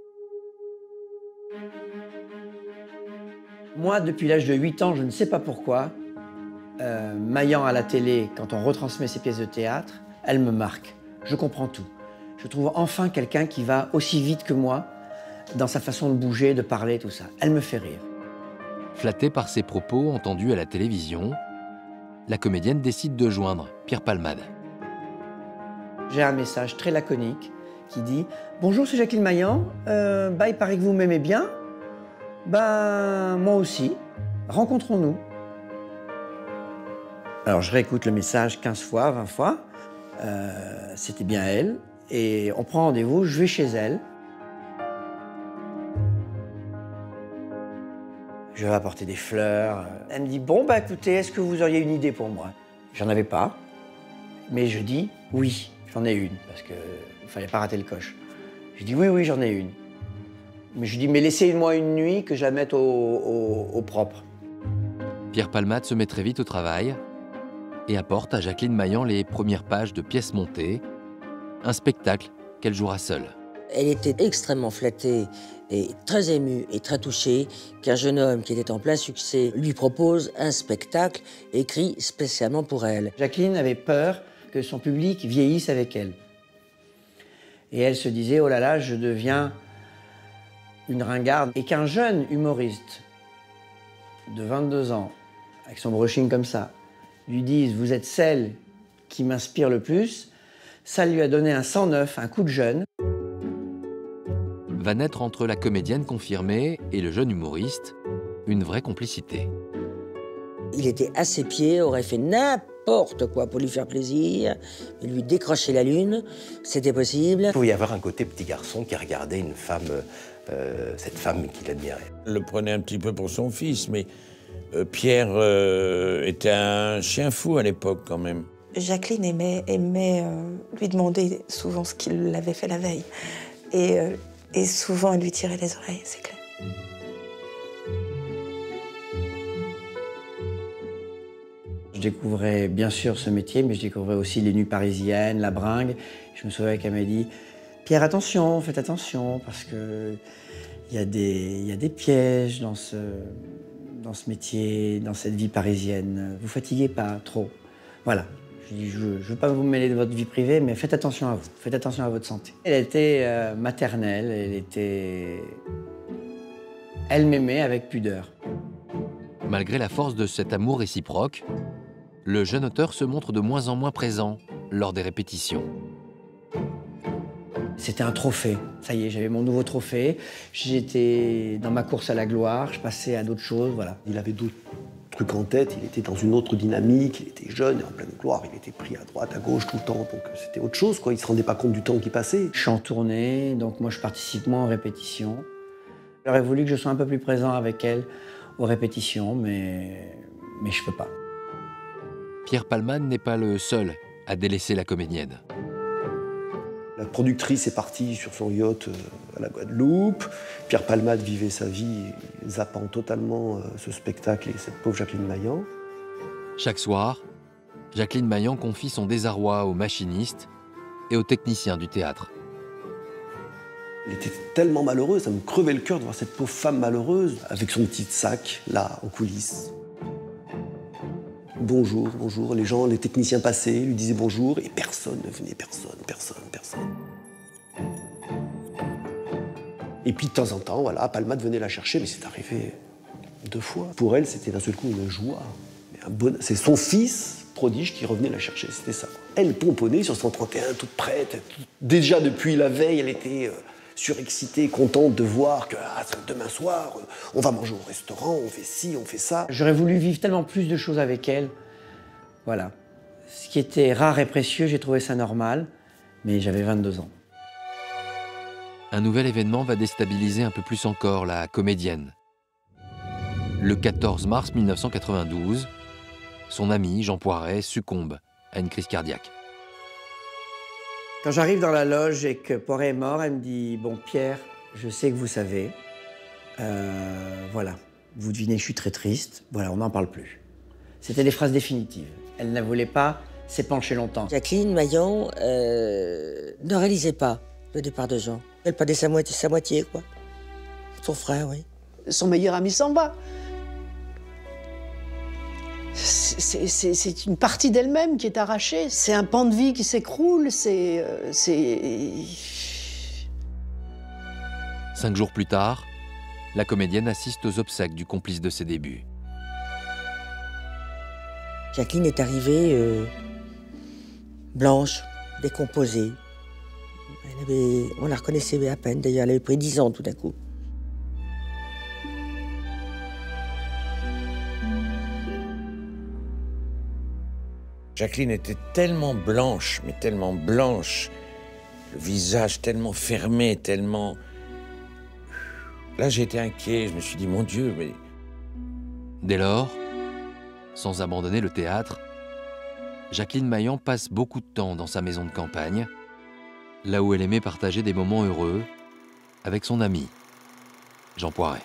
Moi, depuis l'âge de huit ans, je ne sais pas pourquoi, euh, Maillan à la télé, quand on retransmet ses pièces de théâtre, elle me marque. Je comprends tout. Je trouve enfin quelqu'un qui va aussi vite que moi dans sa façon de bouger, de parler, tout ça. Elle me fait rire. Flattée par ses propos entendus à la télévision, la comédienne décide de joindre Pierre Palmade. J'ai un message très laconique qui dit « Bonjour, c'est Jacqueline Maillan. Euh, bah, il paraît que vous m'aimez bien. Ben, moi aussi. Rencontrons-nous. » Alors, je réécoute le message quinze fois, vingt fois. Euh, C'était bien elle. Et on prend rendez-vous, je vais chez elle. Je vais apporter des fleurs. Elle me dit, bon, bah écoutez, est-ce que vous auriez une idée pour moi? J'en avais pas. Mais je dis, oui, j'en ai une, parce qu'il ne fallait pas rater le coche. Je dis, oui, oui, j'en ai une. Mais je dis, mais laissez-moi une nuit que je la mette au, au, au propre. Pierre Palmade se met très vite au travail et apporte à Jacqueline Maillan les premières pages de pièces montées, un spectacle qu'elle jouera seule. Elle était extrêmement flattée et très émue et très touchée qu'un jeune homme qui était en plein succès lui propose un spectacle écrit spécialement pour elle. Jacqueline avait peur que son public vieillisse avec elle. Et elle se disait, oh là là, je deviens une ringarde. Et qu'un jeune humoriste de vingt-deux ans, avec son brushing comme ça, lui dise, vous êtes celle qui m'inspire le plus, ça lui a donné un sang neuf, un coup de jeune. Va naître entre la comédienne confirmée et le jeune humoriste une vraie complicité. Il était à ses pieds, aurait fait n'importe quoi pour lui faire plaisir, lui décrocher la lune, c'était possible. Il pouvait y avoir un côté petit garçon qui regardait une femme, euh, cette femme qu'il admirait. Elle le prenait un petit peu pour son fils, mais euh, Pierre euh, était un chien fou à l'époque quand même. Jacqueline aimait, aimait euh, lui demander souvent ce qu'il avait fait la veille. Et, euh, et souvent, elle lui tirait les oreilles, c'est clair. Je découvrais bien sûr ce métier, mais je découvrais aussi les nuits parisiennes, la bringue. Je me souviens qu'elle m'a dit « Pierre, attention, faites attention, parce que il y a des, il y a des pièges dans ce, dans ce métier, dans cette vie parisienne. Vous fatiguez pas trop. » Voilà. Je dis, je ne veux pas vous mêler de votre vie privée, mais faites attention à vous, faites attention à votre santé. Elle était euh, maternelle, elle était... Elle m'aimait avec pudeur. Malgré la force de cet amour réciproque, le jeune auteur se montre de moins en moins présent lors des répétitions. C'était un trophée. Ça y est, j'avais mon nouveau trophée. J'étais dans ma course à la gloire, je passais à d'autres choses, voilà. Il avait d'autres trucs en tête, il était dans une autre dynamique, il était jeune et en pleine gloire, il était pris à droite, à gauche tout le temps, donc c'était autre chose, quoi. Il se rendait pas compte du temps qui passait. Je suis en tournée, donc moi je participe moins aux répétitions. J'aurais voulu que je sois un peu plus présent avec elle aux répétitions, mais, mais je peux pas. Pierre Palmade n'est pas le seul à délaisser la comédienne. La productrice est partie sur son yacht à la Guadeloupe. Pierre Palmade vivait sa vie, zappant totalement ce spectacle et cette pauvre Jacqueline Maillan. Chaque soir, Jacqueline Maillan confie son désarroi aux machinistes et aux techniciens du théâtre. Elle était tellement malheureuse, ça me crevait le cœur de voir cette pauvre femme malheureuse avec son petit sac, là, en coulisses. Bonjour, bonjour. Les gens, les techniciens passaient, lui disaient bonjour, et personne ne venait, personne, personne, personne. Et puis de temps en temps, voilà, Palmade venait la chercher, mais c'est arrivé deux fois. Pour elle, c'était d'un seul coup une joie. Un bon... C'est son fils prodige qui revenait la chercher, c'était ça. Elle pomponnait sur cent trente et un, toute prête. Déjà depuis la veille, elle était euh, surexcitée, contente de voir que ah, demain soir, euh, on va manger au restaurant, on fait ci, on fait ça. J'aurais voulu vivre tellement plus de choses avec elle. Voilà. Ce qui était rare et précieux, j'ai trouvé ça normal, mais j'avais vingt-deux ans. Un nouvel événement va déstabiliser un peu plus encore la comédienne. Le quatorze mars mille neuf cent quatre-vingt-douze, son ami Jean Poiret succombe à une crise cardiaque. Quand j'arrive dans la loge et que Poiret est mort, elle me dit « Bon, Pierre, je sais que vous savez. Euh, voilà, vous devinez, je suis très triste. Voilà, on n'en parle plus. » C'était des phrases définitives. Elle ne voulait pas s'épancher longtemps. Jacqueline Maillan euh, ne réalisait pas le départ de Jean. Elle perdait sa moitié, sa moitié, quoi. Son frère, oui. Son meilleur ami s'en va. C'est une partie d'elle-même qui est arrachée. C'est un pan de vie qui s'écroule. C'est... Cinq jours plus tard, la comédienne assiste aux obsèques du complice de ses débuts. Jacqueline est arrivée euh, blanche, décomposée. Elle avait, on la reconnaissait à peine, d'ailleurs, elle avait pris dix ans tout d'un coup. Jacqueline était tellement blanche, mais tellement blanche, le visage tellement fermé, tellement... Là, j'ai été inquiet, je me suis dit, mon Dieu, mais... Dès lors, sans abandonner le théâtre, Jacqueline Maillan passe beaucoup de temps dans sa maison de campagne, là où elle aimait partager des moments heureux avec son ami, Jean Poiret.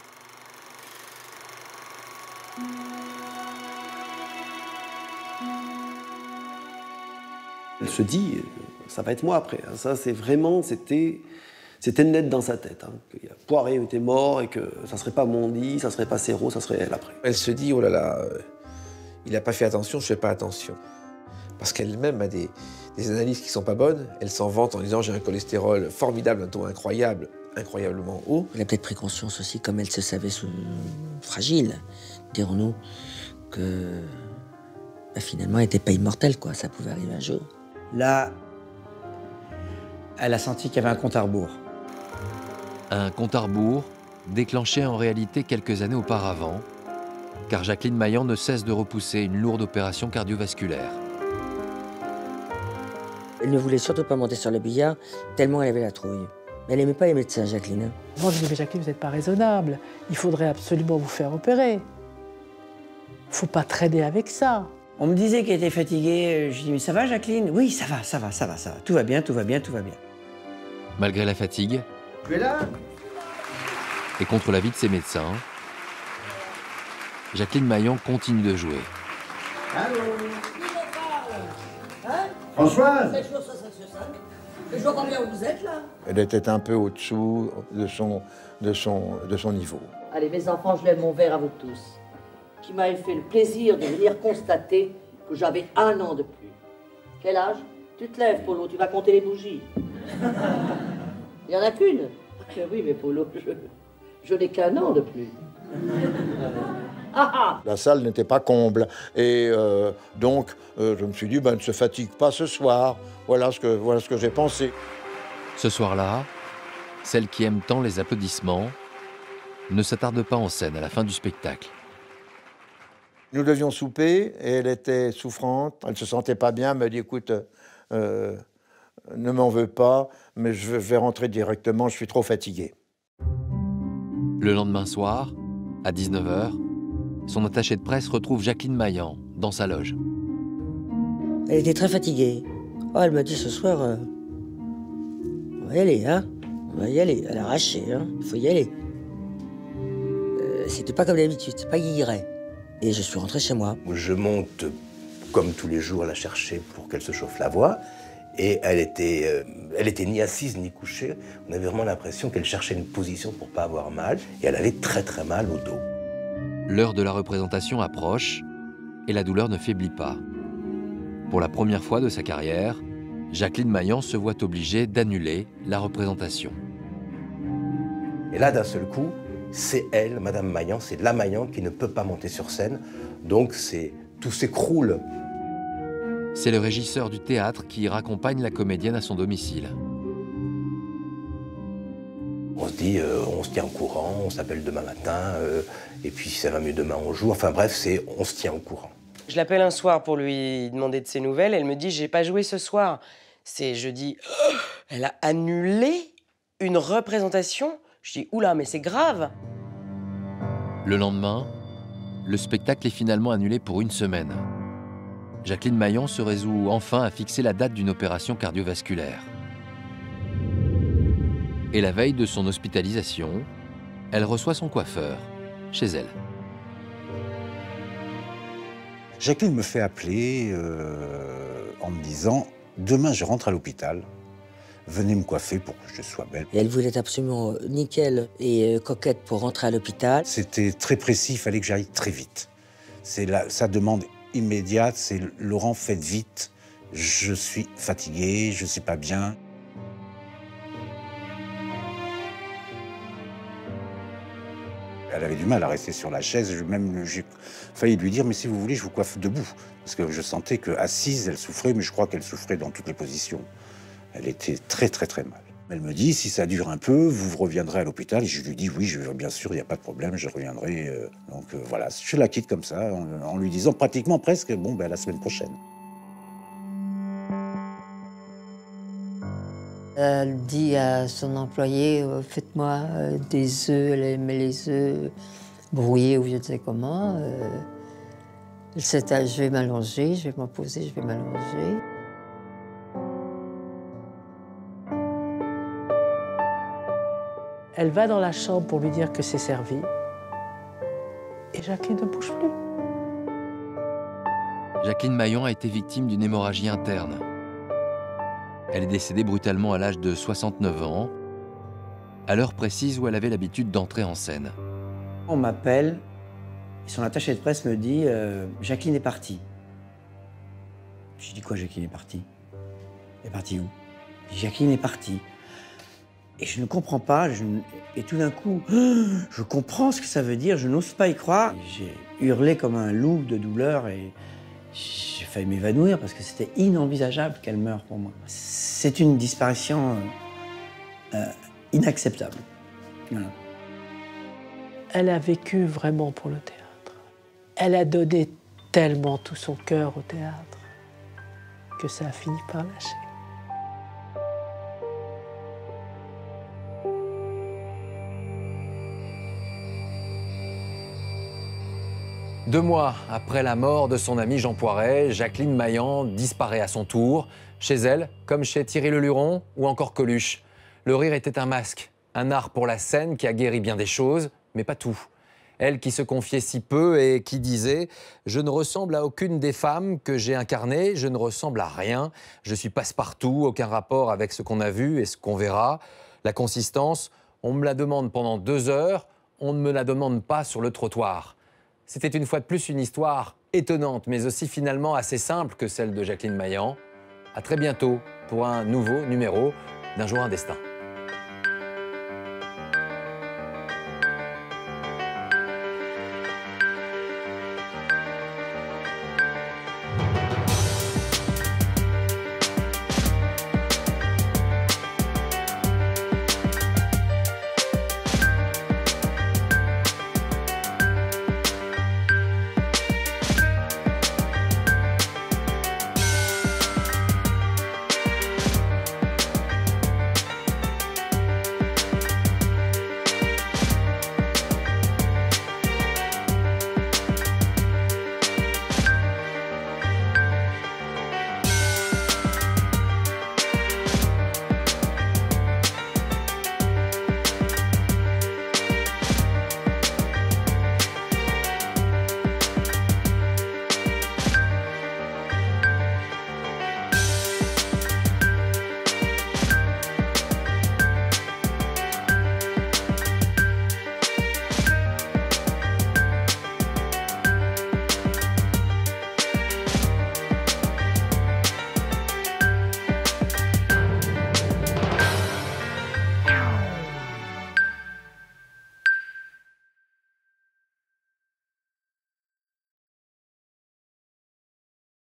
Elle se dit, ça va être moi après. Ça, c'est vraiment, c'était, c'était net dans sa tête. Hein, que Poiret était mort et que ça serait pas Mondi, ça serait pas Serrault, ça serait elle après. Elle se dit, oh là là, euh, il n'a pas fait attention, je fais pas attention. Parce qu'elle-même a des, des analyses qui sont pas bonnes. Elle s'en vante en disant, j'ai un cholestérol formidable, un taux incroyable, incroyablement haut. Elle a peut-être pris conscience aussi, comme elle se savait sous... fragile, dirons-nous, que bah, finalement, elle n'était pas immortelle, quoi. Ça pouvait arriver un jour. Là, elle a senti qu'il y avait un compte à rebours. Un compte à rebours déclenché en réalité quelques années auparavant, car Jacqueline Maillan ne cesse de repousser une lourde opération cardiovasculaire. Elle ne voulait surtout pas monter sur le billard, tellement elle avait la trouille. Mais elle n'aimait pas les médecins, Jacqueline. Moi, je dis, mais Jacqueline, vous n'êtes pas raisonnable. Il faudrait absolument vous faire opérer. Il ne faut pas traîner avec ça. On me disait qu'elle était fatiguée. Je dis, mais ça va, Jacqueline? Oui, ça va, ça va, ça va, ça va. Tout va bien, tout va bien, tout va bien. Malgré la fatigue, Tu es là? et contre l'avis de ses médecins, Jacqueline Maillan continue de jouer. Allô? Hein? Françoise? sept jours sur cinq sur cinq. Je vois combien vous êtes là. Elle était un peu au-dessous de son, de, son, de son niveau. Allez, mes enfants, je lève mon verre à vous tous, qui m'avez fait le plaisir de venir constater que j'avais un an de plus. Quel âge? Tu te lèves, Polo, tu vas compter les bougies. Il n'y en a qu'une? Oui, mais Polo, je, je n'ai qu'un an de plus. Ah, ah. La salle n'était pas comble. Et euh, donc, euh, je me suis dit, ben, ne se fatigue pas ce soir. Voilà ce que, voilà ce que j'ai pensé. Ce soir-là, celle qui aime tant les applaudissements ne s'attarde pas en scène à la fin du spectacle. Nous devions souper et elle était souffrante. Elle ne se sentait pas bien. Elle m'a dit, écoute, euh, ne m'en veux pas, mais je vais rentrer directement, je suis trop fatigué. Le lendemain soir, à dix-neuf heures, son attaché de presse retrouve Jacqueline Maillan dans sa loge. Elle était très fatiguée. Oh, elle m'a dit ce soir, euh, on va y aller, hein. On va y aller, à l'arraché, hein. Il faut y aller. Euh, C'était pas comme d'habitude, c'est pas guilleret. Et je suis rentré chez moi. Je monte, comme tous les jours, la chercher pour qu'elle se chauffe la voix. Et elle était, euh, elle était ni assise ni couchée. On avait vraiment l'impression qu'elle cherchait une position pour pas avoir mal. Et elle avait très très mal au dos. L'heure de la représentation approche et la douleur ne faiblit pas. Pour la première fois de sa carrière, Jacqueline Maillan se voit obligée d'annuler la représentation. Et là, d'un seul coup, c'est elle, Madame Maillan, c'est la Maillan qui ne peut pas monter sur scène. Donc c'est, tout s'écroule. C'est le régisseur du théâtre qui raccompagne la comédienne à son domicile. On se dit, euh, on se tient au courant, on s'appelle demain matin, euh, et puis si ça va mieux demain, on joue. Enfin bref, c'est on se tient au courant. Je l'appelle un soir pour lui demander de ses nouvelles. Elle me dit, j'ai pas joué ce soir. C'est, je dis, oh, elle a annulé une représentation. Je dis, oula, mais c'est grave. Le lendemain, le spectacle est finalement annulé pour une semaine. Jacqueline Maillan se résout enfin à fixer la date d'une opération cardiovasculaire. Et la veille de son hospitalisation, elle reçoit son coiffeur chez elle. Jacqueline me fait appeler euh, en me disant « Demain, je rentre à l'hôpital. Venez me coiffer pour que je sois belle. » Et elle voulait être absolument nickel et euh, coquette pour rentrer à l'hôpital. C'était très précis, il fallait que j'aille très vite. C'est la, sa demande immédiate, c'est « Laurent, faites vite, je suis fatigué, je ne suis pas bien. » Elle avait du mal à rester sur la chaise. Même j'ai failli lui dire, mais si vous voulez, je vous coiffe debout. Parce que je sentais qu'assise, elle souffrait, mais je crois qu'elle souffrait dans toutes les positions. Elle était très, très, très mal. Elle me dit, si ça dure un peu, vous reviendrez à l'hôpital. Et je lui dis, oui, je, bien sûr, il n'y a pas de problème, je reviendrai. Donc euh, voilà, je la quitte comme ça, en, en lui disant pratiquement presque, bon, ben, la semaine prochaine. Elle dit à son employé, euh, faites-moi euh, des œufs, elle aimait les œufs brouillés ou je ne sais comment. Euh, C'était, je vais m'allonger, je vais me poser, je vais m'allonger. Elle va dans la chambre pour lui dire que c'est servi. Et Jacqueline ne bouge plus. Jacqueline Maillan a été victime d'une hémorragie interne. Elle est décédée brutalement à l'âge de soixante-neuf ans, à l'heure précise où elle avait l'habitude d'entrer en scène. On m'appelle, et son attaché de presse me dit euh, « Jacqueline est partie ». Je dis « Quoi, Jacqueline est partie ?»« Elle est partie où ?» Je dis « Jacqueline est partie ». Et je ne comprends pas, je ne... et tout d'un coup, je comprends ce que ça veut dire, je n'ose pas y croire. J'ai hurlé comme un loup de douleur et j'ai failli m'évanouir parce que c'était inenvisageable qu'elle meure pour moi. C'est une disparition euh, inacceptable. Voilà. Elle a vécu vraiment pour le théâtre. Elle a donné tellement tout son cœur au théâtre que ça a fini par lâcher. Deux mois après la mort de son ami Jean Poiret, Jacqueline Maillan disparaît à son tour, chez elle, comme chez Thierry Leluron ou encore Coluche. Le rire était un masque, un art pour la scène qui a guéri bien des choses, mais pas tout. Elle qui se confiait si peu et qui disait « Je ne ressemble à aucune des femmes que j'ai incarnées, je ne ressemble à rien, je suis passe-partout, aucun rapport avec ce qu'on a vu et ce qu'on verra. La consistance, on me la demande pendant deux heures, on ne me la demande pas sur le trottoir. » C'était une fois de plus une histoire étonnante, mais aussi finalement assez simple que celle de Jacqueline Maillan. À très bientôt pour un nouveau numéro d'Un jour un destin.